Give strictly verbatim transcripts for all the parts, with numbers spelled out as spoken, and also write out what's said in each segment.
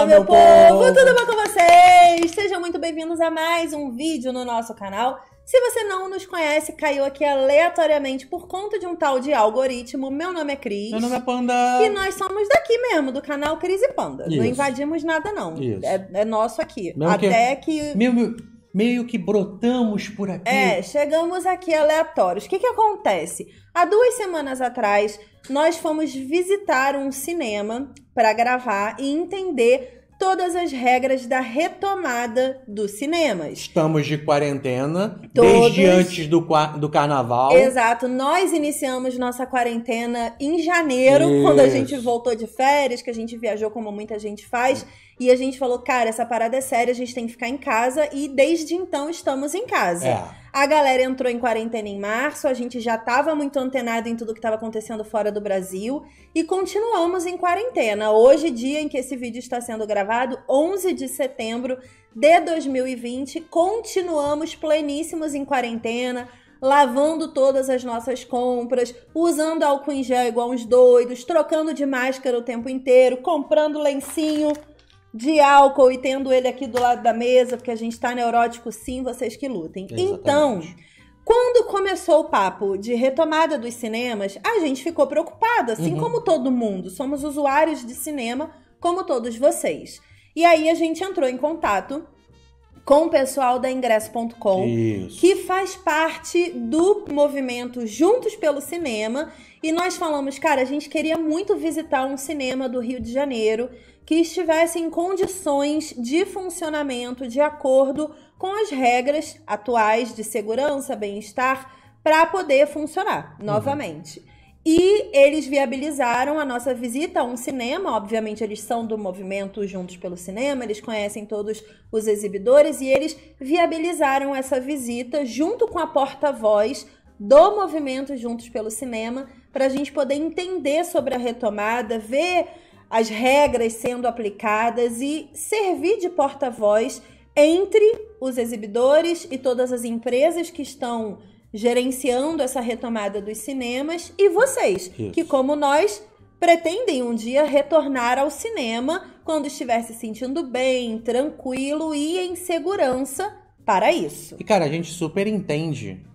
Fala, meu povo! Tudo bom com vocês? Sejam muito bem-vindos a mais um vídeo no nosso canal. Se você não nos conhece, caiu aqui aleatoriamente por conta de um tal de algoritmo. Meu nome é Cris. Meu nome é Panda. E nós somos daqui mesmo, do canal Cris e Panda. Isso. Não invadimos nada, não. Isso. É, é nosso aqui. Mesmo Até que... que... Meio, meio que brotamos por aqui. É, chegamos aqui aleatórios. O que que acontece? Há duas semanas atrás, nós fomos visitar um cinema para gravar e entender todas as regras da retomada dos cinemas. Estamos de quarentena, Todos... desde antes do, do carnaval. Exato. Nós iniciamos nossa quarentena em janeiro, Isso. quando a gente voltou de férias, que a gente viajou como muita gente faz. E a gente falou, cara, essa parada é séria, a gente tem que ficar em casa. E desde então estamos em casa. É. A galera entrou em quarentena em março, a gente já estava muito antenado em tudo que estava acontecendo fora do Brasil e continuamos em quarentena. Hoje, dia em que esse vídeo está sendo gravado, onze de setembro de dois mil e vinte, continuamos pleníssimos em quarentena, lavando todas as nossas compras, usando álcool em gel igual uns doidos, trocando de máscara o tempo inteiro, comprando lencinho de álcool e tendo ele aqui do lado da mesa, porque a gente tá neurótico sim, vocês que lutem. Exatamente. Então, quando começou o papo de retomada dos cinemas, a gente ficou preocupado, assim uhum. como todo mundo. Somos usuários de cinema, como todos vocês. E aí a gente entrou em contato com o pessoal da ingresso ponto com, que faz parte do movimento Juntos pelo Cinema. E nós falamos, cara, a gente queria muito visitar um cinema do Rio de Janeiro que estivesse em condições de funcionamento de acordo com as regras atuais de segurança, bem-estar, para poder funcionar uhum. novamente. E eles viabilizaram a nossa visita a um cinema. Obviamente, eles são do movimento Juntos pelo Cinema, eles conhecem todos os exibidores e eles viabilizaram essa visita junto com a porta-voz do movimento Juntos pelo Cinema para a gente poder entender sobre a retomada, ver as regras sendo aplicadas e servir de porta-voz entre os exibidores e todas as empresas que estão gerenciando essa retomada dos cinemas e vocês, Isso. que como nós, pretendem um dia retornar ao cinema quando estiver se sentindo bem, tranquilo e em segurança para isso. E cara, a gente super entende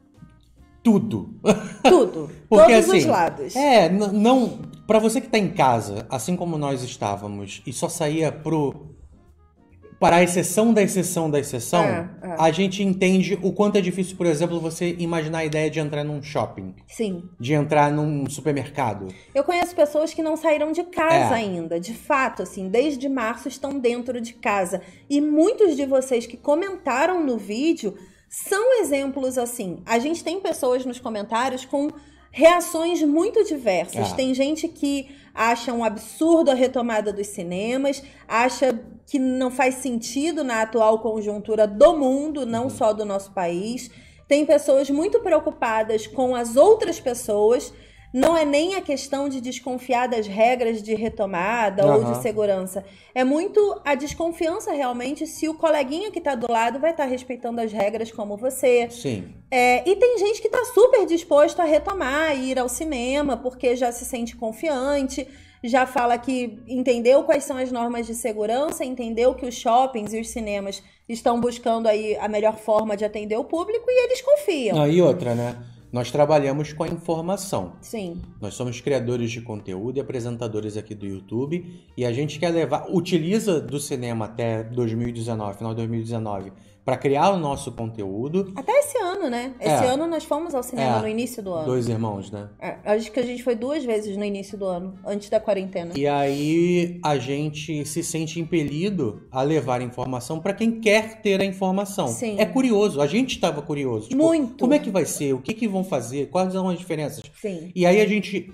tudo. Tudo. Porque, todos assim, os lados. É, não... Pra você que tá em casa, assim como nós estávamos, e só saía pro... para a exceção da exceção da exceção, é, é. a gente entende o quanto é difícil, por exemplo, você imaginar a ideia de entrar num shopping. Sim. De entrar num supermercado. Eu conheço pessoas que não saíram de casa é. ainda. De fato, assim, desde março estão dentro de casa. E muitos de vocês que comentaram no vídeo são exemplos assim. A gente tem pessoas nos comentários com reações muito diversas. É. Tem gente que acha um absurdo a retomada dos cinemas, acha que não faz sentido na atual conjuntura do mundo, não uhum. só do nosso país. Tem pessoas muito preocupadas com as outras pessoas. Não é nem a questão de desconfiar das regras de retomada uhum. ou de segurança. É muito a desconfiança realmente se o coleguinha que está do lado vai estar tá respeitando as regras como você. Sim. É, e tem gente que está super disposto a retomar, ir ao cinema, porque já se sente confiante, já fala que entendeu quais são as normas de segurança, entendeu que os shoppings e os cinemas estão buscando aí a melhor forma de atender o público e eles confiam. Ah, e outra, né? Nós trabalhamos com a informação. Sim. Nós somos criadores de conteúdo e apresentadores aqui do YouTube. E a gente quer levar... Utiliza do cinema até dois mil e dezenove, final de dois mil e dezenove, para criar o nosso conteúdo. Até esse ano, né? Esse é. ano nós fomos ao cinema é. no início do ano. Dois irmãos, né? É. Acho que a gente foi duas vezes no início do ano, antes da quarentena. E aí a gente se sente impelido a levar informação para quem quer ter a informação. Sim. É curioso. A gente estava curioso. Tipo, muito. Como é que vai ser? O que, que vão fazer? Quais são as diferenças? Sim. E aí a gente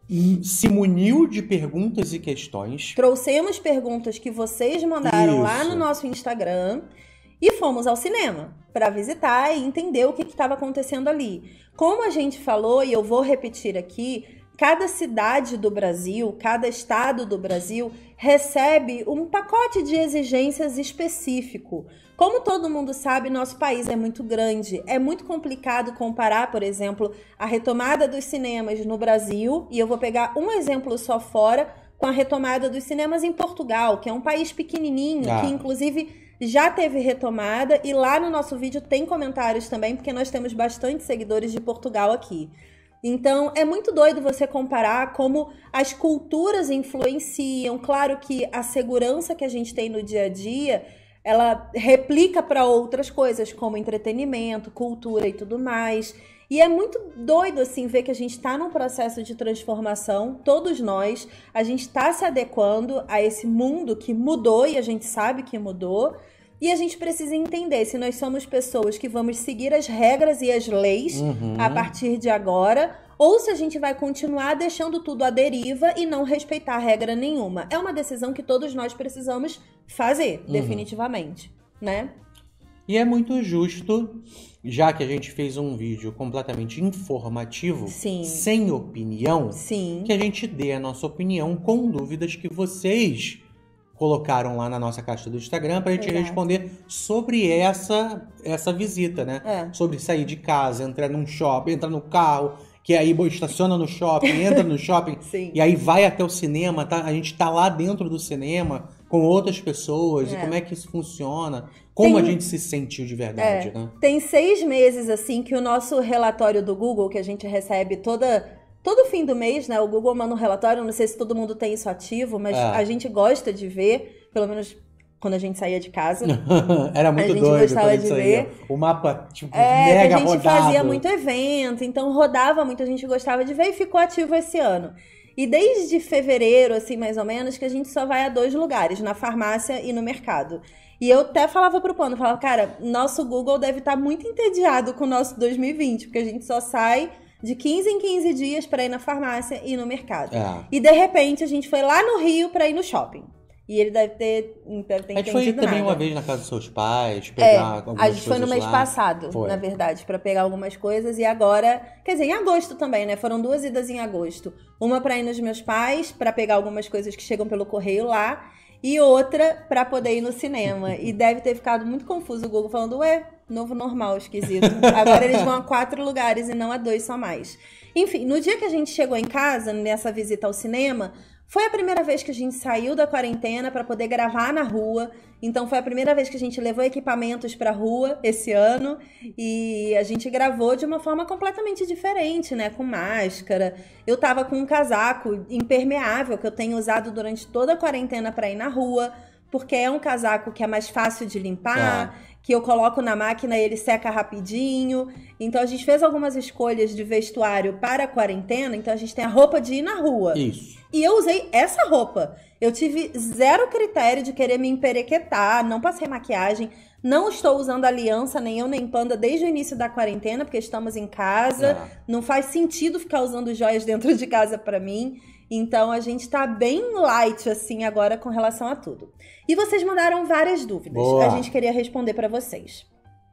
se muniu de perguntas e questões. Trouxemos perguntas que vocês mandaram Isso. lá no nosso Instagram e fomos ao cinema para visitar e entender o que estava acontecendo ali. Como a gente falou, e eu vou repetir aqui, cada cidade do Brasil, cada estado do Brasil recebe um pacote de exigências específico. Como todo mundo sabe, nosso país é muito grande. É muito complicado comparar, por exemplo, a retomada dos cinemas no Brasil, e eu vou pegar um exemplo só fora, com a retomada dos cinemas em Portugal, que é um país pequenininho, ah. que inclusive já teve retomada. E lá no nosso vídeo tem comentários também, porque nós temos bastante seguidores de Portugal aqui. Então, é muito doido você comparar como as culturas influenciam. Claro que a segurança que a gente tem no dia a dia, ela replica para outras coisas, como entretenimento, cultura e tudo mais. E é muito doido, assim, ver que a gente está num processo de transformação, todos nós, a gente está se adequando a esse mundo que mudou e a gente sabe que mudou. E a gente precisa entender se nós somos pessoas que vamos seguir as regras e as leis uhum. a partir de agora, ou se a gente vai continuar deixando tudo à deriva e não respeitar regra nenhuma. É uma decisão que todos nós precisamos fazer, uhum. definitivamente, né? E é muito justo, já que a gente fez um vídeo completamente informativo, Sim. sem opinião, Sim. que a gente dê a nossa opinião com dúvidas que vocês colocaram lá na nossa caixa do Instagram pra gente Exato. responder sobre essa, essa visita, né? É. Sobre sair de casa, entrar num shopping, entrar no carro, que aí estaciona no shopping, entra no shopping, Sim. e aí vai até o cinema, tá? A gente tá lá dentro do cinema com outras pessoas, é. e como é que isso funciona, como tem, a gente se sentiu de verdade, é, né? Tem seis meses, assim, que o nosso relatório do Google, que a gente recebe toda... Todo fim do mês, né, o Google manda um relatório, não sei se todo mundo tem isso ativo, mas é. a gente gosta de ver, pelo menos quando a gente saía de casa. Era muito doido. A gente gostava de ver. O mapa, tipo, é, mega rodado. A gente rodado. fazia muito evento, então rodava muito, a gente gostava de ver e ficou ativo esse ano. E desde fevereiro, assim, mais ou menos, que a gente só vai a dois lugares, na farmácia e no mercado. E eu até falava pro Pano, falava, cara, nosso Google deve estar muito entediado com o nosso dois mil e vinte, porque a gente só sai de quinze em quinze dias para ir na farmácia e no mercado. É. E de repente a gente foi lá no Rio para ir no shopping. E ele deve ter, deve ter a gente foi nada. também uma vez na casa dos seus pais, pegar é, algumas a gente foi no mês lá. passado, foi. na verdade, para pegar algumas coisas. E agora, quer dizer, em agosto também, né? Foram duas idas em agosto. Uma para ir nos meus pais, para pegar algumas coisas que chegam pelo correio lá. E outra para poder ir no cinema. E deve ter ficado muito confuso o Google falando, ué, novo normal, esquisito. Agora eles vão a quatro lugares e não a dois só mais. Enfim, no dia que a gente chegou em casa, nessa visita ao cinema, foi a primeira vez que a gente saiu da quarentena para poder gravar na rua. Então foi a primeira vez que a gente levou equipamentos para a rua esse ano. E a gente gravou de uma forma completamente diferente, né? Com máscara. Eu tava com um casaco impermeável que eu tenho usado durante toda a quarentena para ir na rua. Porque é um casaco que é mais fácil de limpar, é. que eu coloco na máquina e ele seca rapidinho. Então a gente fez algumas escolhas de vestuário para a quarentena, então a gente tem a roupa de ir na rua. Isso. E eu usei essa roupa. Eu tive zero critério de querer me emperequetar, não passei maquiagem, não estou usando aliança, nem eu nem Panda, desde o início da quarentena, porque estamos em casa. É. Não faz sentido ficar usando joias dentro de casa para mim. Então, a gente tá bem light, assim, agora com relação a tudo. E vocês mandaram várias dúvidas. Boa. A gente queria responder para vocês.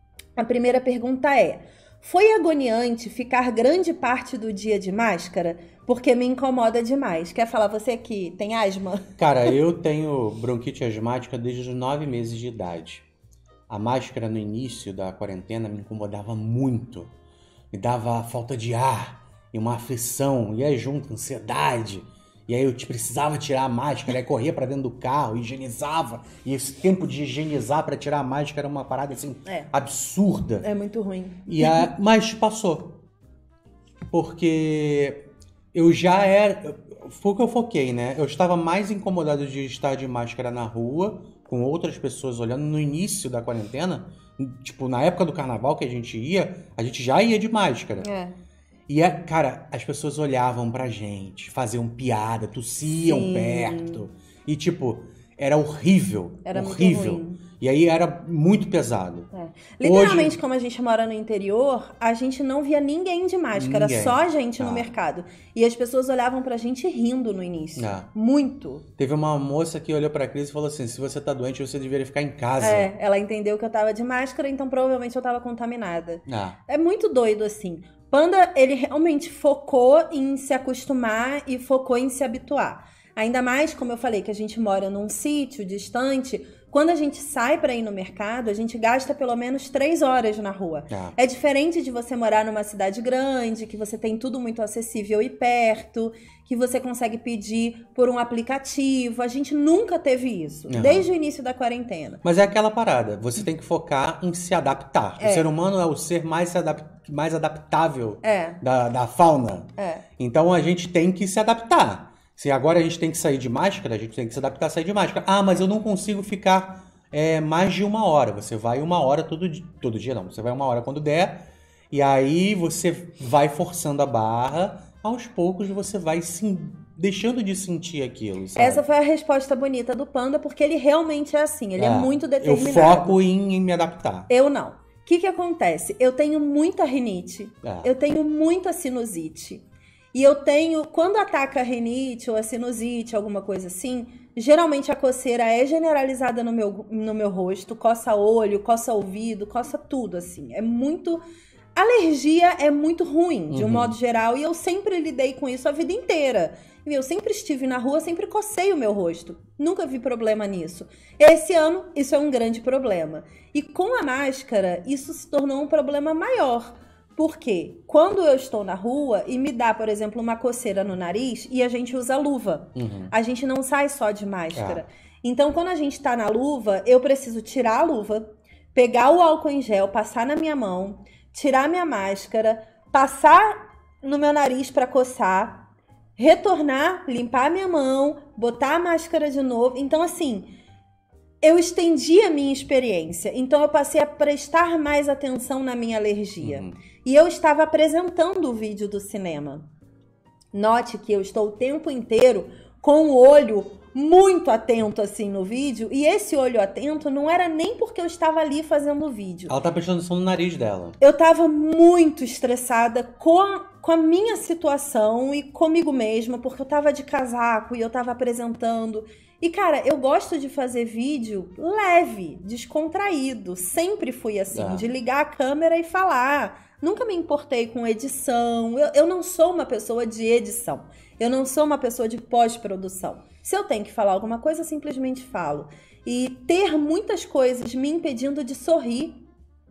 A primeira pergunta é: foi agoniante ficar grande parte do dia de máscara? Porque me incomoda demais. Quer falar você que tem asma? Cara, eu tenho bronquite asmática desde os nove meses de idade. A máscara no início da quarentena me incomodava muito. Me dava falta de ar e uma aflição, e aí junto, ansiedade, e aí eu precisava tirar a máscara, aí corria pra dentro do carro, higienizava, e esse tempo de higienizar pra tirar a máscara era uma parada assim, é. absurda. É muito ruim. E a, mas passou, porque eu já era, foi o que eu foquei, né? Eu estava mais incomodado de estar de máscara na rua, com outras pessoas olhando no início da quarentena, tipo, na época do carnaval que a gente ia, a gente já ia de máscara. É. E, cara, as pessoas olhavam pra gente, faziam piada, tossiam Sim. perto. E, tipo, era horrível. Era horrível. Muito ruim. E aí era muito pesado. É. Literalmente, Hoje... como a gente mora no interior, a gente não via ninguém de máscara, ninguém. só a gente ah. no mercado. E as pessoas olhavam pra gente rindo no início. Ah. Muito. Teve uma moça que olhou pra Cris e falou assim, se você tá doente, você deveria ficar em casa. É, ela entendeu que eu tava de máscara, então provavelmente eu tava contaminada. Ah. É muito doido, assim. Panda, ele realmente focou em se acostumar e focou em se habituar. Ainda mais, como eu falei, que a gente mora num sítio distante, Quando a gente sai para ir no mercado, a gente gasta pelo menos três horas na rua. Ah. É diferente de você morar numa cidade grande, que você tem tudo muito acessível e perto, que você consegue pedir por um aplicativo. A gente nunca teve isso, uhum. desde o início da quarentena. Mas é aquela parada, você tem que focar em se adaptar. É. O ser humano é o ser mais, adap- mais adaptável é. da, da fauna. É. Então a gente tem que se adaptar. Se agora a gente tem que sair de máscara, a gente tem que se adaptar a sair de máscara. Ah, mas eu não consigo ficar é, mais de uma hora. Você vai uma hora todo dia. Todo dia não, você vai uma hora quando der. E aí você vai forçando a barra. Aos poucos você vai sim, deixando de sentir aquilo, sabe? Essa foi a resposta bonita do Panda, porque ele realmente é assim. Ele é, é muito determinado. Eu foco em, em me adaptar. Eu não. O que que acontece? Eu tenho muita rinite. É. Eu tenho muita sinusite. E eu tenho, quando ataca a rinite ou a sinusite, alguma coisa assim, geralmente a coceira é generalizada no meu, no meu rosto, coça olho, coça ouvido, coça tudo, assim. É muito... Alergia é muito ruim, de um uhum. modo geral, e eu sempre lidei com isso a vida inteira. Eu sempre estive na rua, sempre cocei o meu rosto. Nunca vi problema nisso. Esse ano, isso é um grande problema. E com a máscara, isso se tornou um problema maior. Porque quando eu estou na rua e me dá, por exemplo, uma coceira no nariz e a gente usa luva, uhum. a gente não sai só de máscara. Ah. Então, quando a gente está na luva, eu preciso tirar a luva, pegar o álcool em gel, passar na minha mão, tirar minha máscara, passar no meu nariz para coçar, retornar, limpar minha mão, botar a máscara de novo. Então, assim... eu estendi a minha experiência, então eu passei a prestar mais atenção na minha alergia. Uhum. E eu estava apresentando o vídeo do cinema. Note que eu estou o tempo inteiro com o olho muito atento assim no vídeo, e esse olho atento não era nem porque eu estava ali fazendo o vídeo. Ela tá prestando atenção no nariz dela. Eu estava muito estressada com a, com a minha situação e comigo mesma, porque eu estava de casaco e eu estava apresentando... E, cara, eu gosto de fazer vídeo leve, descontraído. Sempre fui assim, é. de ligar a câmera e falar. Nunca me importei com edição. Eu, eu não sou uma pessoa de edição. Eu não sou uma pessoa de pós-produção. Se eu tenho que falar alguma coisa, eu simplesmente falo. E ter muitas coisas me impedindo de sorrir.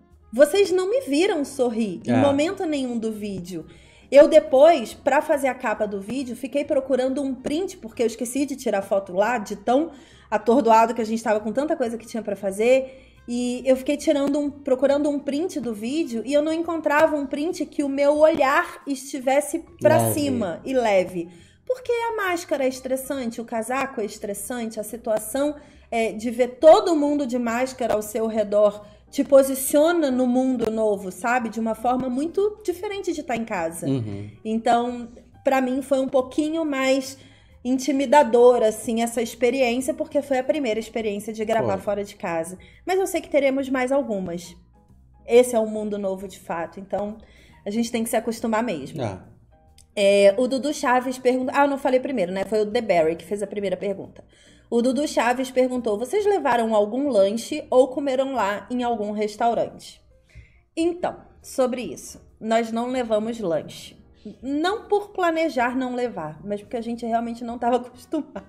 Vocês não me viram sorrir é. em momento nenhum do vídeo. Eu depois, para fazer a capa do vídeo, fiquei procurando um print, porque eu esqueci de tirar foto lá, de tão atordoado que a gente estava com tanta coisa que tinha para fazer. E eu fiquei tirando um, procurando um print do vídeo e eu não encontrava um print que o meu olhar estivesse para cima e leve. Porque a máscara é estressante, o casaco é estressante, a situação é, de ver todo mundo de máscara ao seu redor te posiciona no mundo novo, sabe? De uma forma muito diferente de estar em casa. Uhum. Então, pra mim, foi um pouquinho mais intimidadora, assim, essa experiência, porque foi a primeira experiência de gravar Pô. fora de casa. Mas eu sei que teremos mais algumas. Esse é um mundo novo, de fato. Então, a gente tem que se acostumar mesmo. Ah. É, o Dudu Chaves perguntou... Ah, eu não falei primeiro, né? Foi o The Barry que fez a primeira pergunta. O Dudu Chaves perguntou, vocês levaram algum lanche ou comeram lá em algum restaurante? Então, sobre isso, nós não levamos lanche. Não por planejar não levar, mas porque a gente realmente não estava acostumado.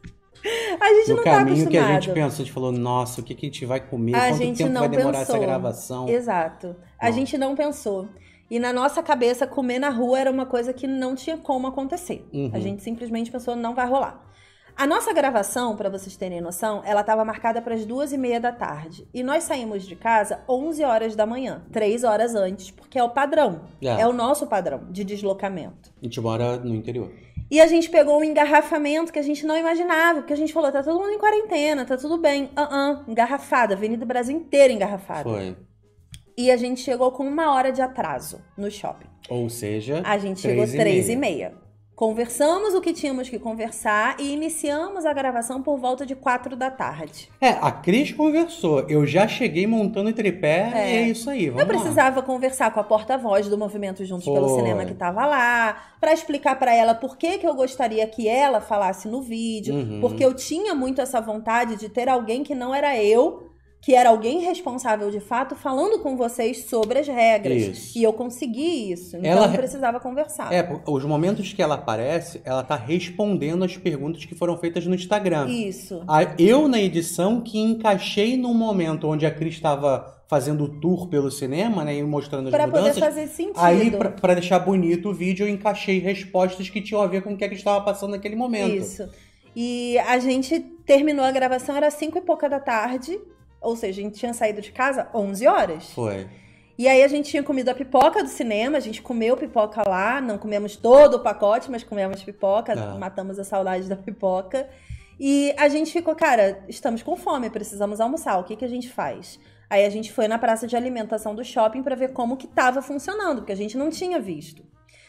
A gente no não tá acostumado. No caminho que a gente pensou, a gente falou, nossa, o que, que a gente vai comer? A Quanto gente tempo não vai demorar pensou. essa gravação? Exato. A não. gente não pensou. E na nossa cabeça, comer na rua era uma coisa que não tinha como acontecer. Uhum. A gente simplesmente pensou, não vai rolar. A nossa gravação, para vocês terem noção, ela estava marcada para as duas e meia da tarde. E nós saímos de casa onze horas da manhã, três horas antes, porque é o padrão. É, é o nosso padrão de deslocamento. A gente mora no interior. E a gente pegou um engarrafamento que a gente não imaginava, porque a gente falou, tá todo mundo em quarentena, tá tudo bem. Ah, uh-uh, engarrafada, Avenida Brasil inteira engarrafada. Foi. E a gente chegou com uma hora de atraso no shopping. Ou seja, a gente chegou três e meia. Conversamos o que tínhamos que conversar e iniciamos a gravação por volta de quatro da tarde. É, a Cris conversou. Eu já cheguei montando o tripé é. e é isso aí, vamos Eu precisava lá. conversar com a porta-voz do Movimento Juntos Foi. pelo Cinema que estava lá, para explicar para ela por que, que eu gostaria que ela falasse no vídeo, uhum. porque eu tinha muito essa vontade de ter alguém que não era eu que era alguém responsável de fato falando com vocês sobre as regras. Isso. E eu consegui isso. Então ela eu precisava conversar. É, os momentos que ela aparece, ela tá respondendo as perguntas que foram feitas no Instagram. Isso. Eu, na edição, que encaixei num momento onde a Cris estava fazendo o tour pelo cinema, né, e mostrando as pra mudanças. Pra poder fazer sentido. Aí, pra, pra deixar bonito o vídeo, eu encaixei respostas que tinham a ver com o que a Cris estava passando naquele momento. Isso. E a gente terminou a gravação, era cinco e pouca da tarde. Ou seja, a gente tinha saído de casa onze horas. Foi. E aí a gente tinha comido a pipoca do cinema, a gente comeu pipoca lá, não comemos todo o pacote, mas comemos pipoca, ah. matamos a saudade da pipoca. E a gente ficou, cara, estamos com fome, precisamos almoçar, o que que a gente faz? Aí a gente foi na praça de alimentação do shopping para ver como que tava funcionando, porque a gente não tinha visto.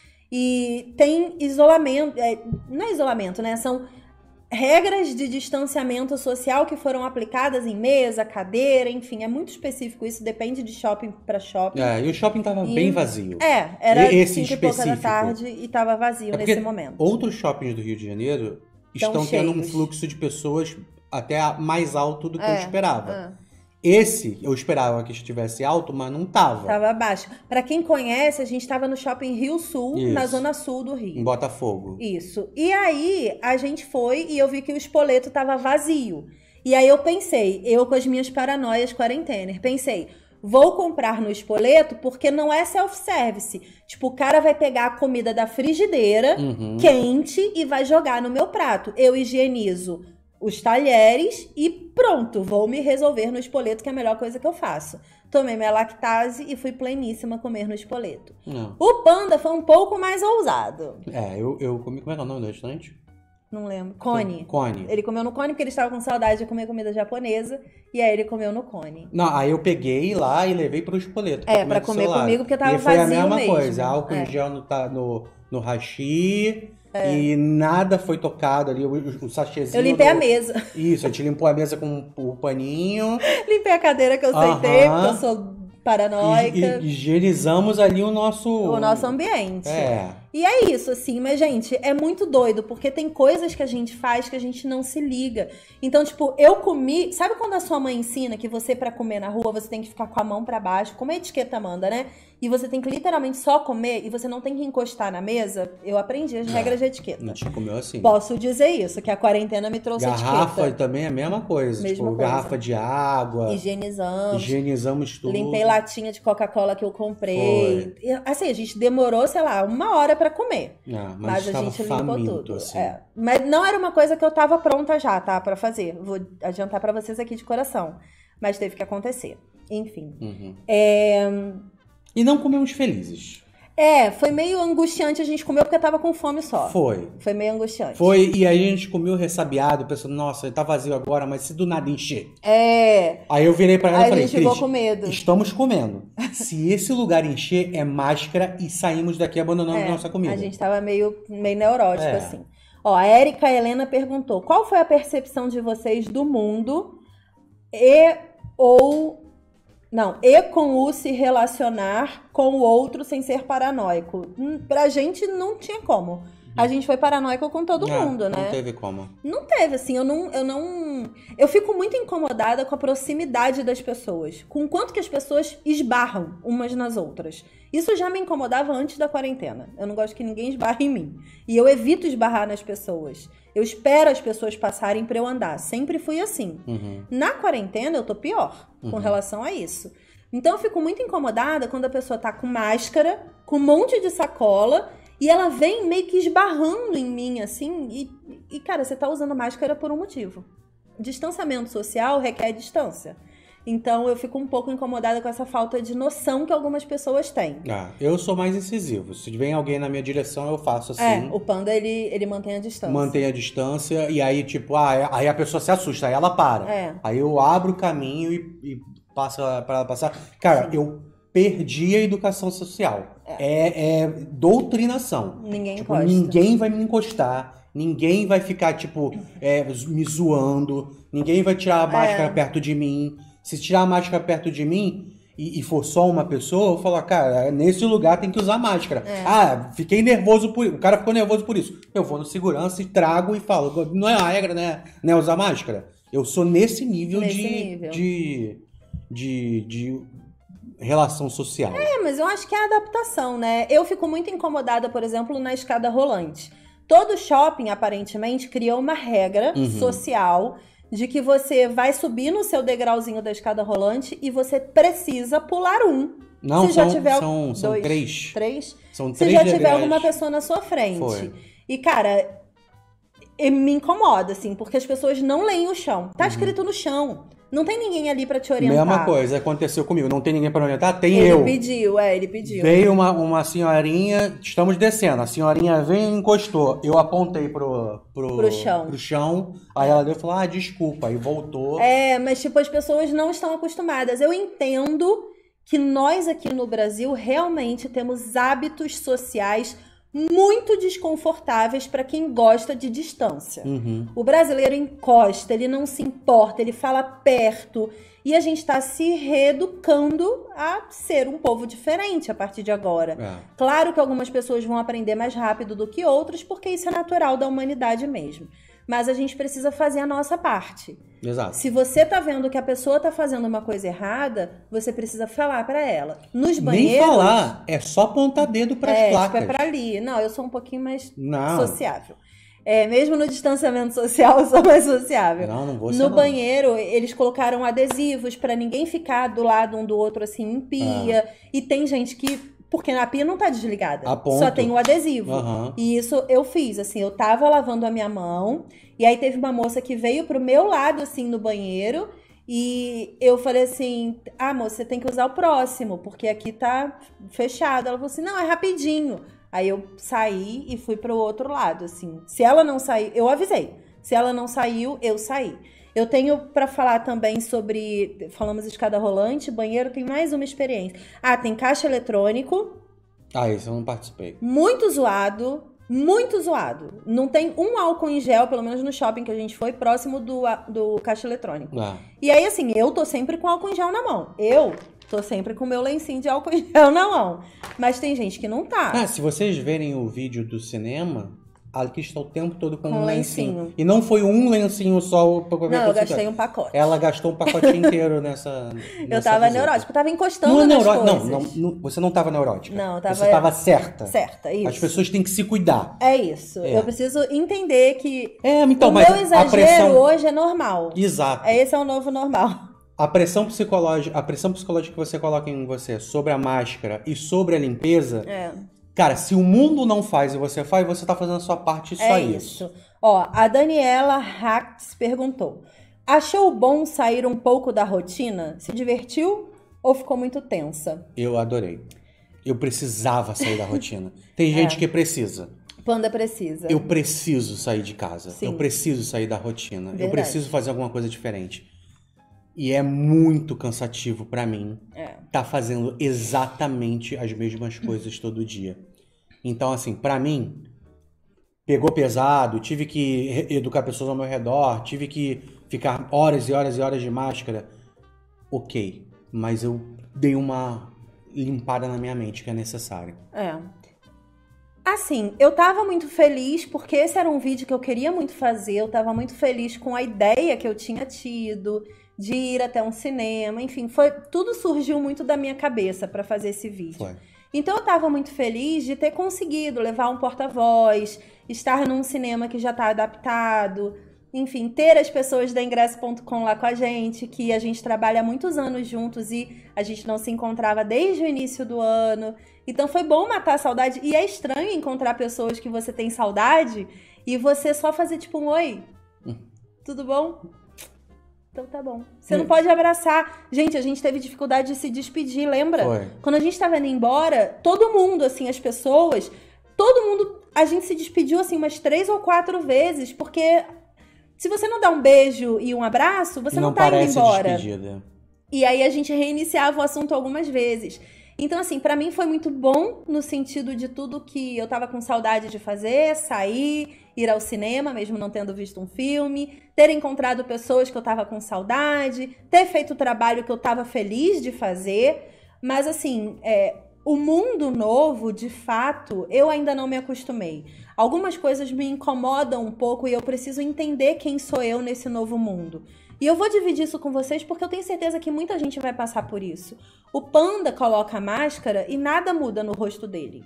E tem isolamento, é, não é isolamento, né? São regras de distanciamento social que foram aplicadas em mesa, cadeira, enfim, é muito específico isso, depende de shopping para shopping. É, e o shopping tava e, bem vazio. É, era Esse cinco e pouca da tarde e tava vazio é nesse momento. Outros shoppings do Rio de Janeiro estão Tão tendo cheios. um fluxo de pessoas até mais alto do que é, eu esperava. É. Esse, eu esperava que estivesse alto, mas não tava. Tava baixo. Pra quem conhece, a gente tava no Shopping Rio Sul, Isso. na zona sul do Rio. Em Botafogo. Isso. E aí, a gente foi e eu vi que o espoleto tava vazio. E aí eu pensei, eu com as minhas paranoias quarentener, pensei, vou comprar no espoleto porque não é self-service. Tipo, o cara vai pegar a comida da frigideira, uhum. quente, e vai jogar no meu prato. Eu higienizo os talheres e pronto, vou me resolver no espoleto, que é a melhor coisa que eu faço. Tomei minha lactase e fui pleníssima comer no espoleto. Não. O Panda foi um pouco mais ousado. É, eu, eu comi... Como é que é o nome do restaurante? Não lembro. Cone. Cone. Ele comeu no Cone porque ele estava com saudade de comer comida japonesa. E aí ele comeu no Cone. Não, aí eu peguei lá e levei pro espoleto. Pra é, pra comer comigo porque tava vazio mesmo. E foi a mesma mesmo. coisa. Álcool em é. gel no, no, no hashi... É. E nada foi tocado ali, o, o sachêzinho. Eu limpei do... a mesa. Isso, a gente limpou a mesa com o paninho. Limpei a cadeira que eu uh-huh. sentei, porque eu sou paranoica. E, e, higienizamos ali o nosso... O nosso ambiente. É. E é isso, assim, mas, gente, é muito doido, porque tem coisas que a gente faz que a gente não se liga. Então, tipo, eu comi... Sabe quando a sua mãe ensina que você, pra comer na rua, você tem que ficar com a mão pra baixo? Como a etiqueta manda, né? E você tem que literalmente só comer e você não tem que encostar na mesa? Eu aprendi as regras de etiqueta. Não te comeu assim. Posso dizer isso, que a quarentena me trouxe garrafa etiqueta. Garrafa também é a mesma coisa. Mesma tipo, coisa. Garrafa de água. Higienizamos. Higienizamos tudo. Limpei latinha de Coca-Cola que eu comprei. E, assim, a gente demorou, sei lá, uma hora pra comer. Ah, mas, mas a gente limpou faminto, tudo. Assim. É. Mas não era uma coisa que eu tava pronta já, tá? Pra fazer. Vou adiantar pra vocês aqui de coração. Mas teve que acontecer. Enfim. Uhum. É... E não comemos felizes. É, foi meio angustiante a gente comeu porque tava com fome só. Foi. Foi meio angustiante. Foi, e aí a gente comeu ressabiado, pensando, nossa, tá vazio agora, mas se do nada encher. É. Aí eu virei pra ela e falei, a gente ficou com medo. Estamos comendo. Se esse lugar encher, é máscara e saímos daqui abandonando é, nossa comida. A gente tava meio, meio neurótico, é. assim. Ó, a Érica Helena perguntou, qual foi a percepção de vocês do mundo e ou... Não, e com o se relacionar com o outro sem ser paranoico. Pra gente não tinha como. A gente foi paranoico com todo não, mundo, né? Não teve como. Não teve, assim, eu não, eu não... Eu fico muito incomodada com a proximidade das pessoas. Com o quanto que as pessoas esbarram umas nas outras. Isso já me incomodava antes da quarentena. Eu não gosto que ninguém esbarre em mim. E eu evito esbarrar nas pessoas. Eu espero as pessoas passarem pra eu andar. Sempre fui assim. Uhum. Na quarentena, eu tô pior com uhum. relação a isso. Então, eu fico muito incomodada quando a pessoa tá com máscara, com um monte de sacola... E ela vem meio que esbarrando em mim, assim, e, e, cara, você tá usando máscara por um motivo. Distanciamento social requer distância. Então, eu fico um pouco incomodada com essa falta de noção que algumas pessoas têm. Ah, eu sou mais incisivo. Se vem alguém na minha direção, eu faço assim. É, o Panda, ele, ele mantém a distância. Mantém a distância, e aí, tipo, ah, aí a pessoa se assusta, aí ela para. É. Aí eu abro o caminho e, e passa pra ela passar. Cara, Sim. eu... perdi a educação social. É, é, é doutrinação. Ninguém tipo, encosta. Ninguém vai me encostar. Ninguém vai ficar, tipo, é, me zoando. Ninguém vai tirar a máscara é. perto de mim. Se tirar a máscara perto de mim e, e for só uma pessoa, eu vou falar, cara, nesse lugar tem que usar máscara. É. Ah, fiquei nervoso por isso. O cara ficou nervoso por isso. Eu vou no segurança e trago e falo. Não é a regra, né? Não é usar máscara. Eu sou nesse nível, nesse de, nível. de... de, de relação social. É, mas eu acho que é a adaptação, né? Eu fico muito incomodada, por exemplo, na escada rolante. Todo shopping, aparentemente, criou uma regra uhum. social de que você vai subir no seu degrauzinho da escada rolante e você precisa pular um. Não, se são, já tiver são, dois, são três. Três? São se três já tiver degraus. alguma pessoa na sua frente. Foi. E, cara, me incomoda, assim, porque as pessoas não leem o chão. Tá uhum. escrito no chão. Não tem ninguém ali pra te orientar. Mesma coisa, aconteceu comigo. Não tem ninguém pra orientar? Tem ele eu. Ele pediu, é, ele pediu. Veio uma, uma senhorinha, estamos descendo. A senhorinha veio e encostou. Eu apontei pro, pro, pro, chão. pro chão. Aí ela deu e falou, ah, desculpa. Aí voltou. É, mas tipo, as pessoas não estão acostumadas. Eu entendo que nós aqui no Brasil realmente temos hábitos sociais muito desconfortáveis para quem gosta de distância. Uhum. O brasileiro encosta, ele não se importa, ele fala perto. E a gente está se reeducando a ser um povo diferente a partir de agora. É. Claro que algumas pessoas vão aprender mais rápido do que outras, porque isso é natural da humanidade mesmo. Mas a gente precisa fazer a nossa parte. Exato. Se você tá vendo que a pessoa tá fazendo uma coisa errada, você precisa falar pra ela. Nos banheiros... Nem falar, é só apontar dedo pras é, placas. É, tipo, é pra ali. Não, eu sou um pouquinho mais não. sociável. É, mesmo no distanciamento social, eu sou mais sociável. Não, não vou ser, No não. banheiro, eles colocaram adesivos pra ninguém ficar do lado um do outro, assim, em pia. Ah. E tem gente que... Porque a pia não tá desligada. Aponto. Só tem o adesivo. Uhum. E isso eu fiz, assim, eu tava lavando a minha mão, e aí teve uma moça que veio pro meu lado, assim, no banheiro, e eu falei assim, ah, moça, você tem que usar o próximo, porque aqui tá fechado. Ela falou assim, não, é rapidinho. Aí eu saí e fui pro outro lado, assim. Se ela não sair, eu avisei. Se ela não saiu, eu saí. Eu tenho para falar também sobre, falamos de escada rolante, banheiro, tem mais uma experiência. Ah, tem caixa eletrônico. Ah, isso eu não participei. Muito zoado, muito zoado. Não tem um álcool em gel, pelo menos no shopping que a gente foi, próximo do, do caixa eletrônico. Ah. E aí, assim, eu tô sempre com álcool em gel na mão. Eu tô sempre com o meu lencinho de álcool em gel na mão. Mas tem gente que não tá. Ah, se vocês verem o vídeo do cinema... Aqui está o tempo todo com, com um lencinho. lencinho. E não foi um lencinho só. Pra não, eu gastei um pacote. Ela gastou um pacote inteiro nessa, nessa Eu tava visita. neurótica, eu tava encostando não, nas neuró... coisas. Não, não, você não tava neurótica. Não, eu tava... Você tava certa. Certa, isso. As pessoas têm que se cuidar. É isso. É. Eu preciso entender que é, então, o mas meu exagero a pressão... hoje é normal. Exato. Esse é o novo normal. A pressão psicológica, a pressão psicológica que você coloca em você sobre a máscara e sobre a limpeza... É. Cara, se o mundo não faz e você faz, você tá fazendo a sua parte e só é isso. isso. Ó, a Daniela Hacks perguntou: achou bom sair um pouco da rotina? Se divertiu ou ficou muito tensa? Eu adorei. Eu precisava sair da rotina. Tem gente é. que precisa. Panda precisa. Eu preciso sair de casa. Sim. Eu preciso sair da rotina. Verdade. Eu preciso fazer alguma coisa diferente. E é muito cansativo pra mim é. tá fazendo exatamente as mesmas coisas todo dia. Então, assim, pra mim, pegou pesado, tive que educar pessoas ao meu redor, tive que ficar horas e horas e horas de máscara. Ok, mas eu dei uma limpada na minha mente, que é necessário. É. Assim, eu tava muito feliz porque esse era um vídeo que eu queria muito fazer, eu tava muito feliz com a ideia que eu tinha tido de ir até um cinema, enfim, foi, tudo surgiu muito da minha cabeça para fazer esse vídeo. Foi. Então eu tava muito feliz de ter conseguido levar um porta-voz, estar num cinema que já tá adaptado, enfim, ter as pessoas da ingresso ponto com lá com a gente, que a gente trabalha há muitos anos juntos e a gente não se encontrava desde o início do ano. Então foi bom matar a saudade. E é estranho encontrar pessoas que você tem saudade e você só fazer tipo um oi, tudo bom? Então tá bom. Você não pode abraçar. Gente, a gente teve dificuldade de se despedir, lembra? Foi. Quando a gente tava indo embora, todo mundo, assim, as pessoas, todo mundo, a gente se despediu, assim, umas três ou quatro vezes, porque se você não dá um beijo e um abraço, você não, não tá indo embora. Despedida. E aí a gente reiniciava o assunto algumas vezes. Então, assim, pra mim foi muito bom no sentido de tudo que eu tava com saudade de fazer, sair, ir ao cinema, mesmo não tendo visto um filme, ter encontrado pessoas que eu tava com saudade, ter feito o trabalho que eu tava feliz de fazer. Mas, assim, é, o mundo novo, de fato, eu ainda não me acostumei. Algumas coisas me incomodam um pouco e eu preciso entender quem sou eu nesse novo mundo. E eu vou dividir isso com vocês porque eu tenho certeza que muita gente vai passar por isso. O Panda coloca a máscara e nada muda no rosto dele.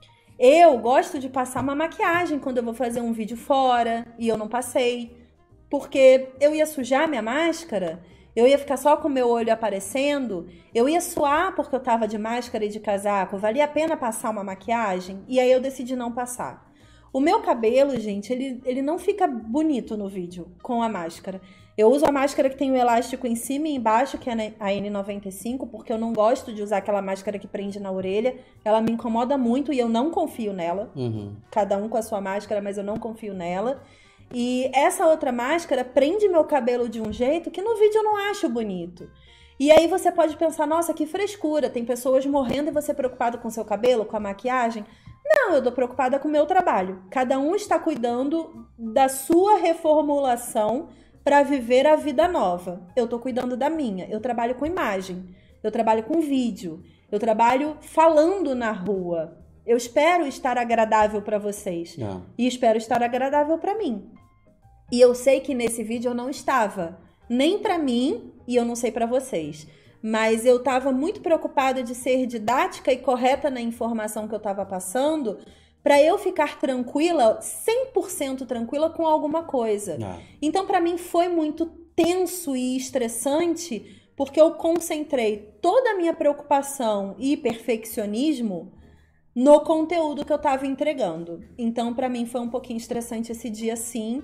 Eu gosto de passar uma maquiagem quando eu vou fazer um vídeo fora e eu não passei. Porque eu ia sujar minha máscara, eu ia ficar só com o meu olho aparecendo, eu ia suar porque eu tava de máscara e de casaco, valia a pena passar uma maquiagem? E aí eu decidi não passar. O meu cabelo, gente, ele, ele não fica bonito no vídeo com a máscara. Eu uso a máscara que tem o elástico em cima e embaixo, que é a N noventa e cinco, porque eu não gosto de usar aquela máscara que prende na orelha. Ela me incomoda muito e eu não confio nela. Uhum. Cada um com a sua máscara, mas eu não confio nela. E essa outra máscara prende meu cabelo de um jeito que no vídeo eu não acho bonito. E aí você pode pensar, nossa, que frescura, tem pessoas morrendo e você preocupado com seu cabelo, com a maquiagem? Não, eu tô preocupada com o meu trabalho. Cada um está cuidando da sua reformulação para viver a vida nova. Eu tô cuidando da minha. Eu trabalho com imagem, eu trabalho com vídeo, eu trabalho falando na rua. Eu espero estar agradável para vocês. Não. E espero estar agradável para mim. E eu sei que nesse vídeo eu não estava nem para mim e eu não sei para vocês. Mas eu estava muito preocupada de ser didática e correta na informação que eu estava passando para eu ficar tranquila, cem por cento tranquila com alguma coisa. Não. Então, para mim, foi muito tenso e estressante porque eu concentrei toda a minha preocupação e perfeccionismo no conteúdo que eu estava entregando. Então, para mim, foi um pouquinho estressante esse dia, sim.